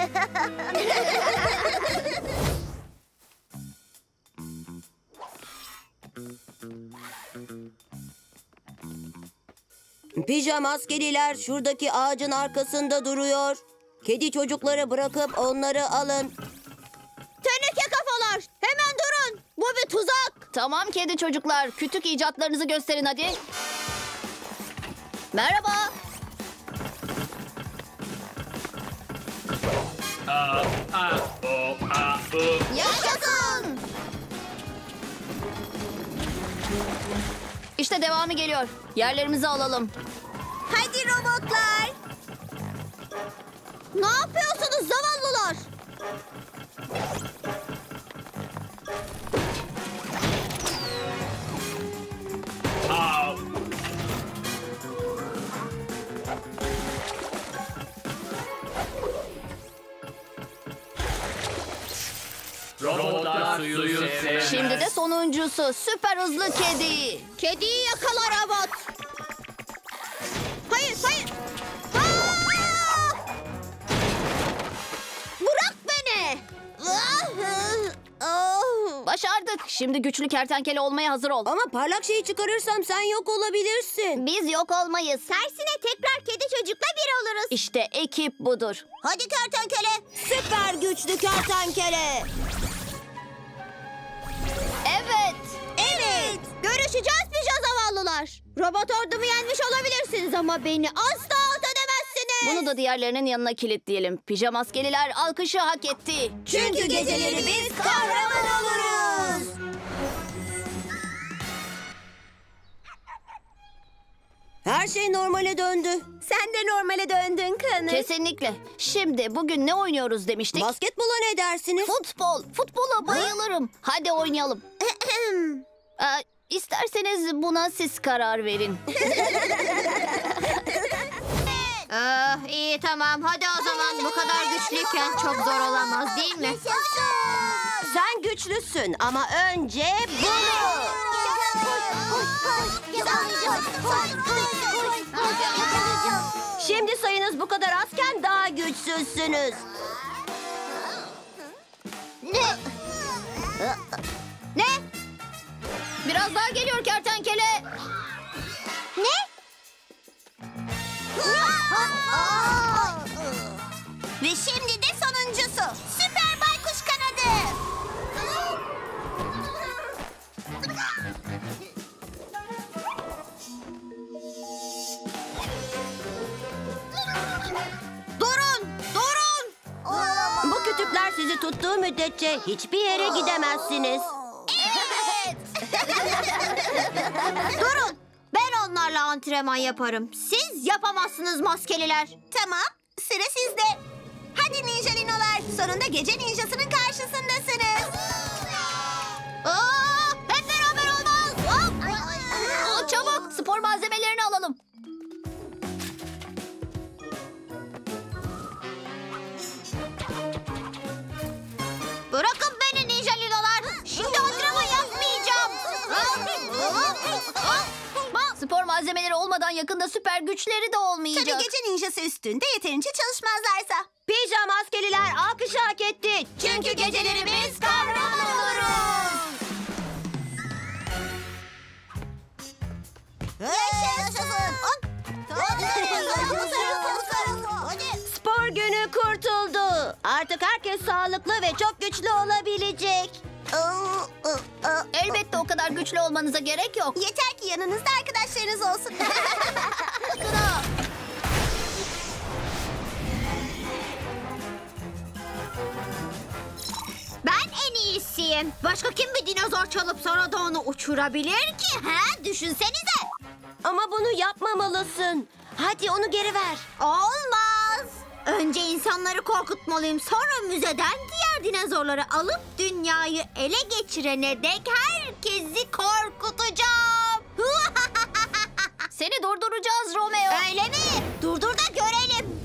Pijama askeriler şuradaki ağacın arkasında duruyor. Kedi çocukları bırakıp onları alın. Teneke kafalar! Hemen durun! Bu bir tuzak! Tamam kedi çocuklar, kütük icatlarınızı gösterin hadi. Merhaba. Yaşasın! İşte devamı geliyor. Yerlerimizi alalım. Hadi robotlar. Ne yapıyorsunuz zavallılar? Robotlar suyu sevmez. Şimdi de sonuncusu, süper hızlı kedi. Kediyi yakala robot! Hayır, hayır! Aa! Bırak beni! Başardık. Şimdi güçlü kertenkele olmaya hazır ol. Ama parlak şeyi çıkarırsam sen yok olabilirsin. Biz yok olmayız. Tersine tekrar kedi çocukla bir oluruz. İşte ekip budur. Hadi kertenkele. Süper güçlü kertenkele. Evet. Evet. Görüşeceğiz pija zavallılar. Robot ordumu yenmiş olabilirsiniz ama beni asla alt edemezsiniz. Bunu da diğerlerinin yanına kilitleyelim. Pijamaskeliler alkışı hak etti. Çünkü geceleri biz kahraman oluruz. Her şey normale döndü. Sen de normale döndün Kanır. Kesinlikle. Şimdi bugün ne oynuyoruz demiştik? Basketbola ne dersiniz? Futbol. Futbola bayılırım. Hadi oynayalım. Ee, isterseniz buna siz karar verin. Ah, iyi tamam. Hadi o zaman bu kadar güçlüyken çok zor olamaz değil mi? Sen güçlüsün ama önce bunu. Şimdi sayınız bu kadar azken daha güçsüzsünüz. Ne? Biraz daha geliyor kertenkele. Ne? Ve şimdi de sonuncusu. Süper baykuş kanadı. Durun! Durun! Bu kütükler sizi tuttuğu müddetçe hiçbir yere gidemezsiniz. Durun! Ben onlarla antrenman yaparım. Siz yapamazsınız maskeliler. Tamam, sıra sizde. Hadi ninjalinolar, sonunda gece ninjasının karşısındasınız. Aa, hep beraber olmaz. Hop! Aa, çabuk spor malzemelerini alalım. Bırakın beni ninjalinolar. Şimdi antrenman yapmayacağım. Spor malzemeleri olmadan yakında süper güçleri de Tabii olmayacak. gece ninjası üstünde yeterince çalışmazlarsa. Pijama maskeliler alkışı hak etti. Çünkü geceleri biz kahraman oluruz. Yaşasın. Spor günü kurtuldu. Artık herkes sağlıklı ve çok güçlü olabilecek. Elbette o kadar güçlü olmanıza gerek yok. Yeter ki yanınızda arkadaşlarınız olsun. Ben en iyisiyim. Başka kim bir dinozor çalıp sonra da onu uçurabilir ki? He? Düşünsenize. Ama bunu yapmamalısın. Hadi onu geri ver. Olmaz. Önce insanları korkutmalıyım. Sonra müzeden diğer dinozorları alıp dünyayı ele geçirene dek herkesi korkutacağım. Seni durduracağız Romeo. Öyle mi? Durdur da görelim.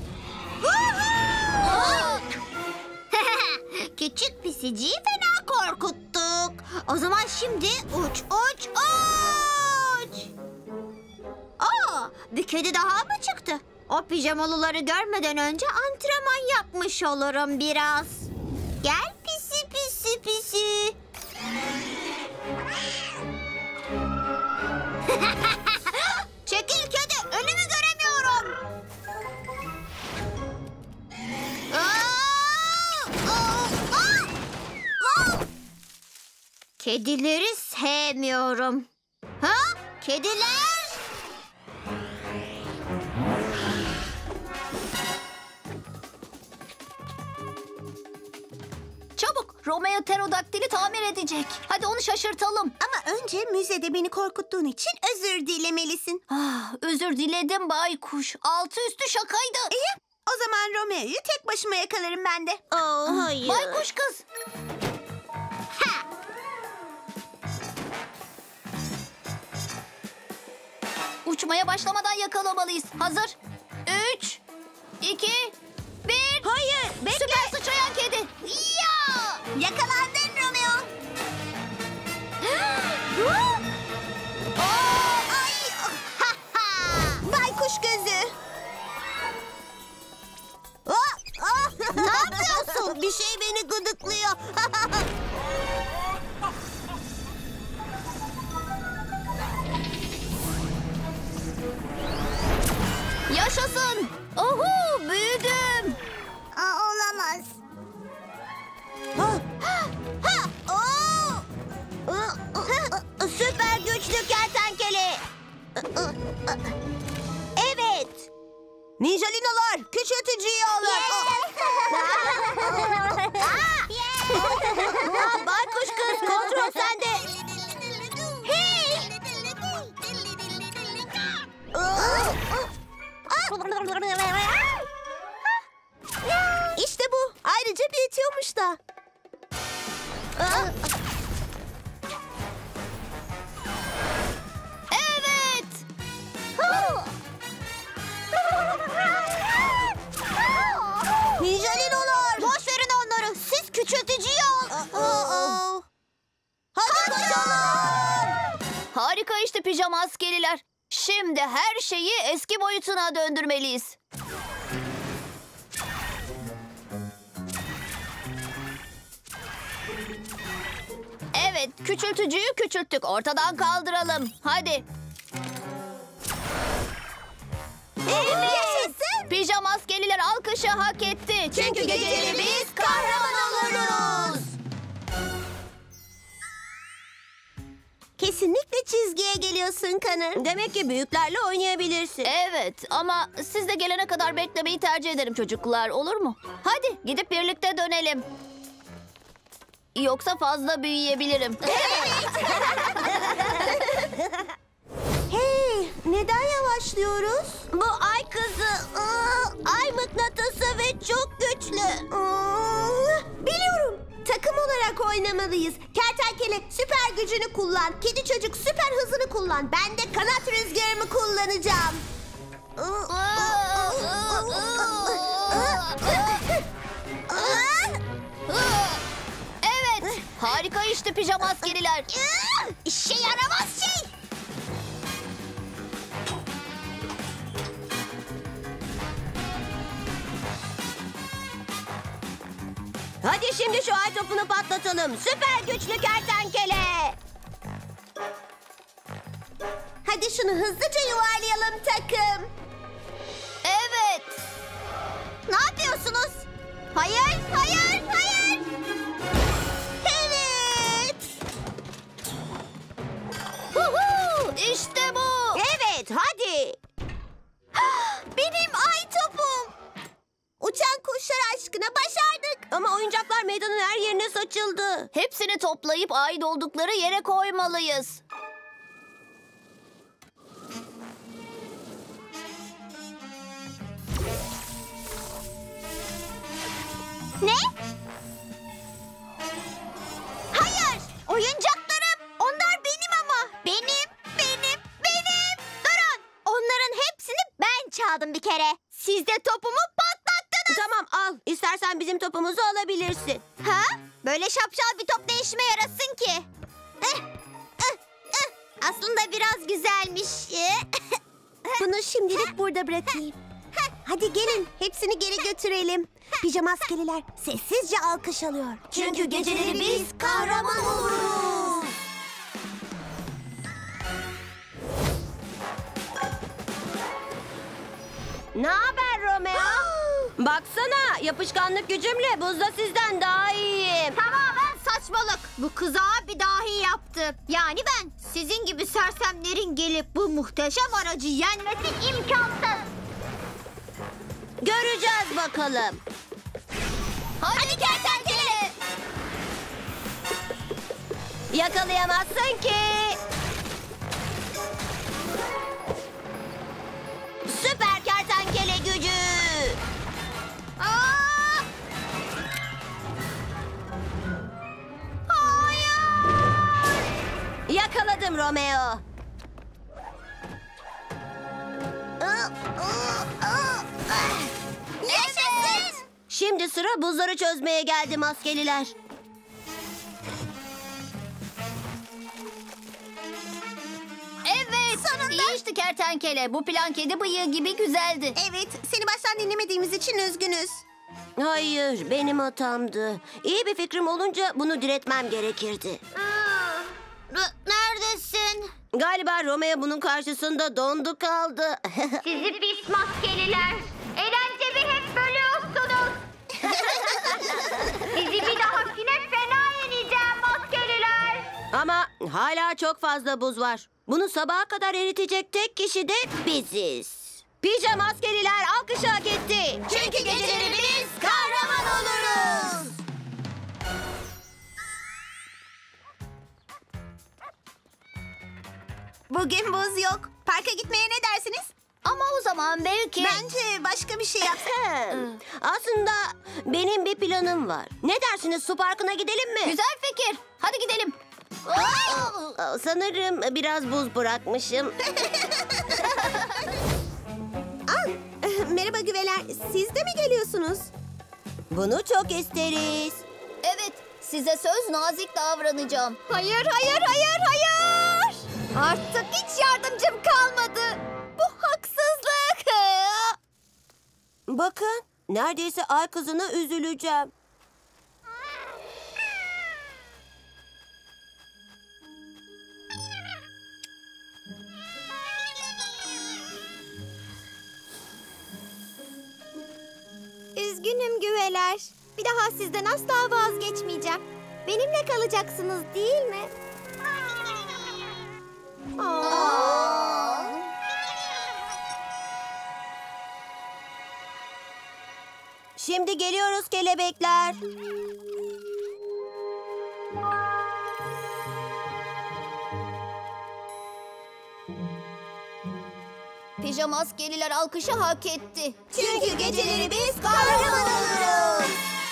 Küçük pisiciyi fena korkuttuk. O zaman şimdi uç uç uç. Aa, bir kedi daha mı çıktı? O pijamalıları görmeden önce antrenman yapmış olurum biraz. Gel pisi pisi pisi. Çekil kedi, önümü göremiyorum. Aa! Aa! Aa! Kedileri sevmiyorum. Ha? Kediler? Çabuk, Romeo pterodaktili tamir edecek. Hadi onu şaşırtalım. Ama önce müzede beni korkuttuğun için özür dilemelisin. Ah, özür diledim baykuş. Altı üstü şakaydı. İyi. O zaman Romeo'yu tek başıma yakalarım ben de. Oo, hayır. Baykuş kız. Uçmaya başlamadan yakalamalıyız. Hazır. Üç, iki, bir. Hayır, bekle. Süper sıçrayan kedi. Ya! Yakalandın Romeo. Ay. Baykuş gözü. Ne yapıyorsun? Bir şey beni gıdıklıyor. Yaşasın. Ohu, büyüdüm. Aa, olamaz. Ha, ha, oo. Süper güçlü kertenkele. Evet. Ninjalinolar, küçültücüyü alın. Aa, baykuş kız, kontrol sende. Hey! İşte bu. Ayrıca büyütüyormuş da. Evet. Ninjalinolar. Boş verin onları. Siz küçültücüyü al. Hadi kaçalım. Harika işte pijama askeriler. Şimdi her şeyi eski boyutuna döndürmeliyiz. Evet, küçültücüyü küçülttük. Ortadan kaldıralım. Hadi. Yaşasın. Pijama askeriler alkışı hak etti. Çünkü geceleri biz kahraman oluruz. Kesinlikle çizgiye geliyorsun Kanır. Demek ki büyüklerle oynayabilirsin. Evet ama siz de gelene kadar beklemeyi tercih ederim çocuklar, olur mu? Hadi gidip birlikte dönelim. Yoksa fazla büyüyebilirim. Hey, neden yavaşlıyoruz? Bu ay kızı, ıı, ay mıknatısı ve çok güçlü. Iı, Biliyorum. Takım olarak oynamalıyız. Kertenkele süper gücünü kullan. Kedi çocuk süper hızını kullan. Ben de kanat rüzgarımı kullanacağım. Evet, harika işte pijama askeriler. İşe yaramaz şey. Hadi şimdi şu ay topunu patlatalım. Süper güçlü kertenkele. Hadi şunu hızlıca yuvarlayalım takım. Evet. Ne yapıyorsunuz? Hayır, hayır, hayır. Evet. Huhu, işte bu. Evet, hadi. Benim ay topum. Uçan kuşlar aşkına başardık. Ama oyuncaklar meydanın her yerine saçıldı. Hepsini toplayıp ait oldukları yere koymalıyız. Ne? Hayır, oyuncaklarım. Onlar benim ama. Benim, benim, benim. Durun. Onların hepsini ben çaldım bir kere. Siz de topumu patlattınız. Tamam al. İstersen bizim topumuzu alabilirsin. Ha? Böyle şapşal bir top ne işime yarasın ki? Eh, eh, eh. Aslında biraz güzelmiş. Bunu şimdilik burada bırakayım. Hadi gelin hepsini geri götürelim. Pijama askeriler sessizce alkış alıyor. Çünkü geceleri biz kahraman oluruz. Ne haber Romeo? Baksana yapışkanlık gücümle buzda sizden daha iyiyim. Tamamen saçma saçmalık. Bu kızağı bir dahi yaptı. Yani ben. Sizin gibi sersemlerin gelip bu muhteşem aracı yenmesi imkansız. Göreceğiz bakalım. Hadi kertenkele. Yakalayamazsın ki. Süper kertenkele gücü. Aa! Yakaladım Romeo. Yaşasın! Şimdi sıra buzları çözmeye geldi maskeliler. Evet. Sonunda. İyi işte kertenkele. Bu plan kedi bıyığı gibi güzeldi. Evet, seni baştan dinlemediğimiz için üzgünüz. Hayır, benim hatamdı. İyi bir fikrim olunca bunu diretmem gerekirdi. Neredesin? Galiba Romeo bunun karşısında dondu kaldı. Sizi pis maskeliler. Eğlencemi hep bölüyorsunuz. Sizi bir dahakine fena yeneceğim maskeliler. Ama hala çok fazla buz var. Bunu sabaha kadar eritecek tek kişi de biziz. Pijama maskeliler alkışı hak etti. Çünkü geceleri biz kahraman oluruz. Bugün buz yok. Parka gitmeye ne dersiniz? Ama o zaman belki... Bence başka bir şey yapsak. Aslında benim bir planım var. Ne dersiniz, su parkına gidelim mi? Güzel fikir. Hadi gidelim. Aa, Sanırım biraz buz bırakmışım. Aa, merhaba güveler. Siz de mi geliyorsunuz? Bunu çok isteriz. Evet, size söz nazik davranacağım. Hayır, hayır, hayır, hayır. Artık hiç yardımcım kalmadı. Bu haksızlık. Bakın, neredeyse ay kızına üzüleceğim. Üzgünüm güveler. Bir daha sizden asla vazgeçmeyeceğim. Benimle kalacaksınız değil mi? Aa. Şimdi geliyoruz kelebekler. Pijama askeriler alkışı hak etti. Çünkü geceleri biz kahraman oluruz.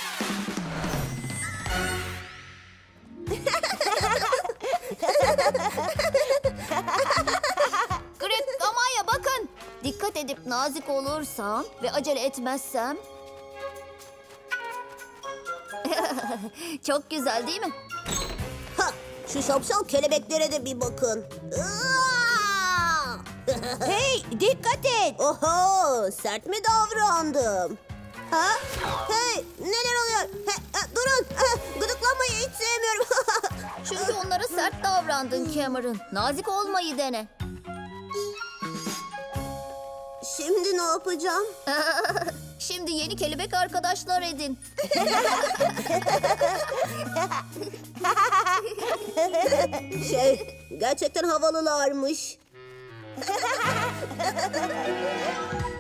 Grip, Gamaya bakın. Dikkat edip nazik olursam ve acele etmezsem... Çok güzel değil mi? Ha, şu şapşal kelebeklere de bir bakın. Hey, dikkat et. Oho, sert mi davrandım? Ha? Hey, neler oluyor? He, he, durun, he, gıdıklanmayı hiç sevmiyorum. Çünkü onlara sert davrandın Cameron. Nazik olmayı dene. Şimdi ne yapacağım? Şimdi yeni kelebek arkadaşlar edin. Şey, gerçekten havalılarmış.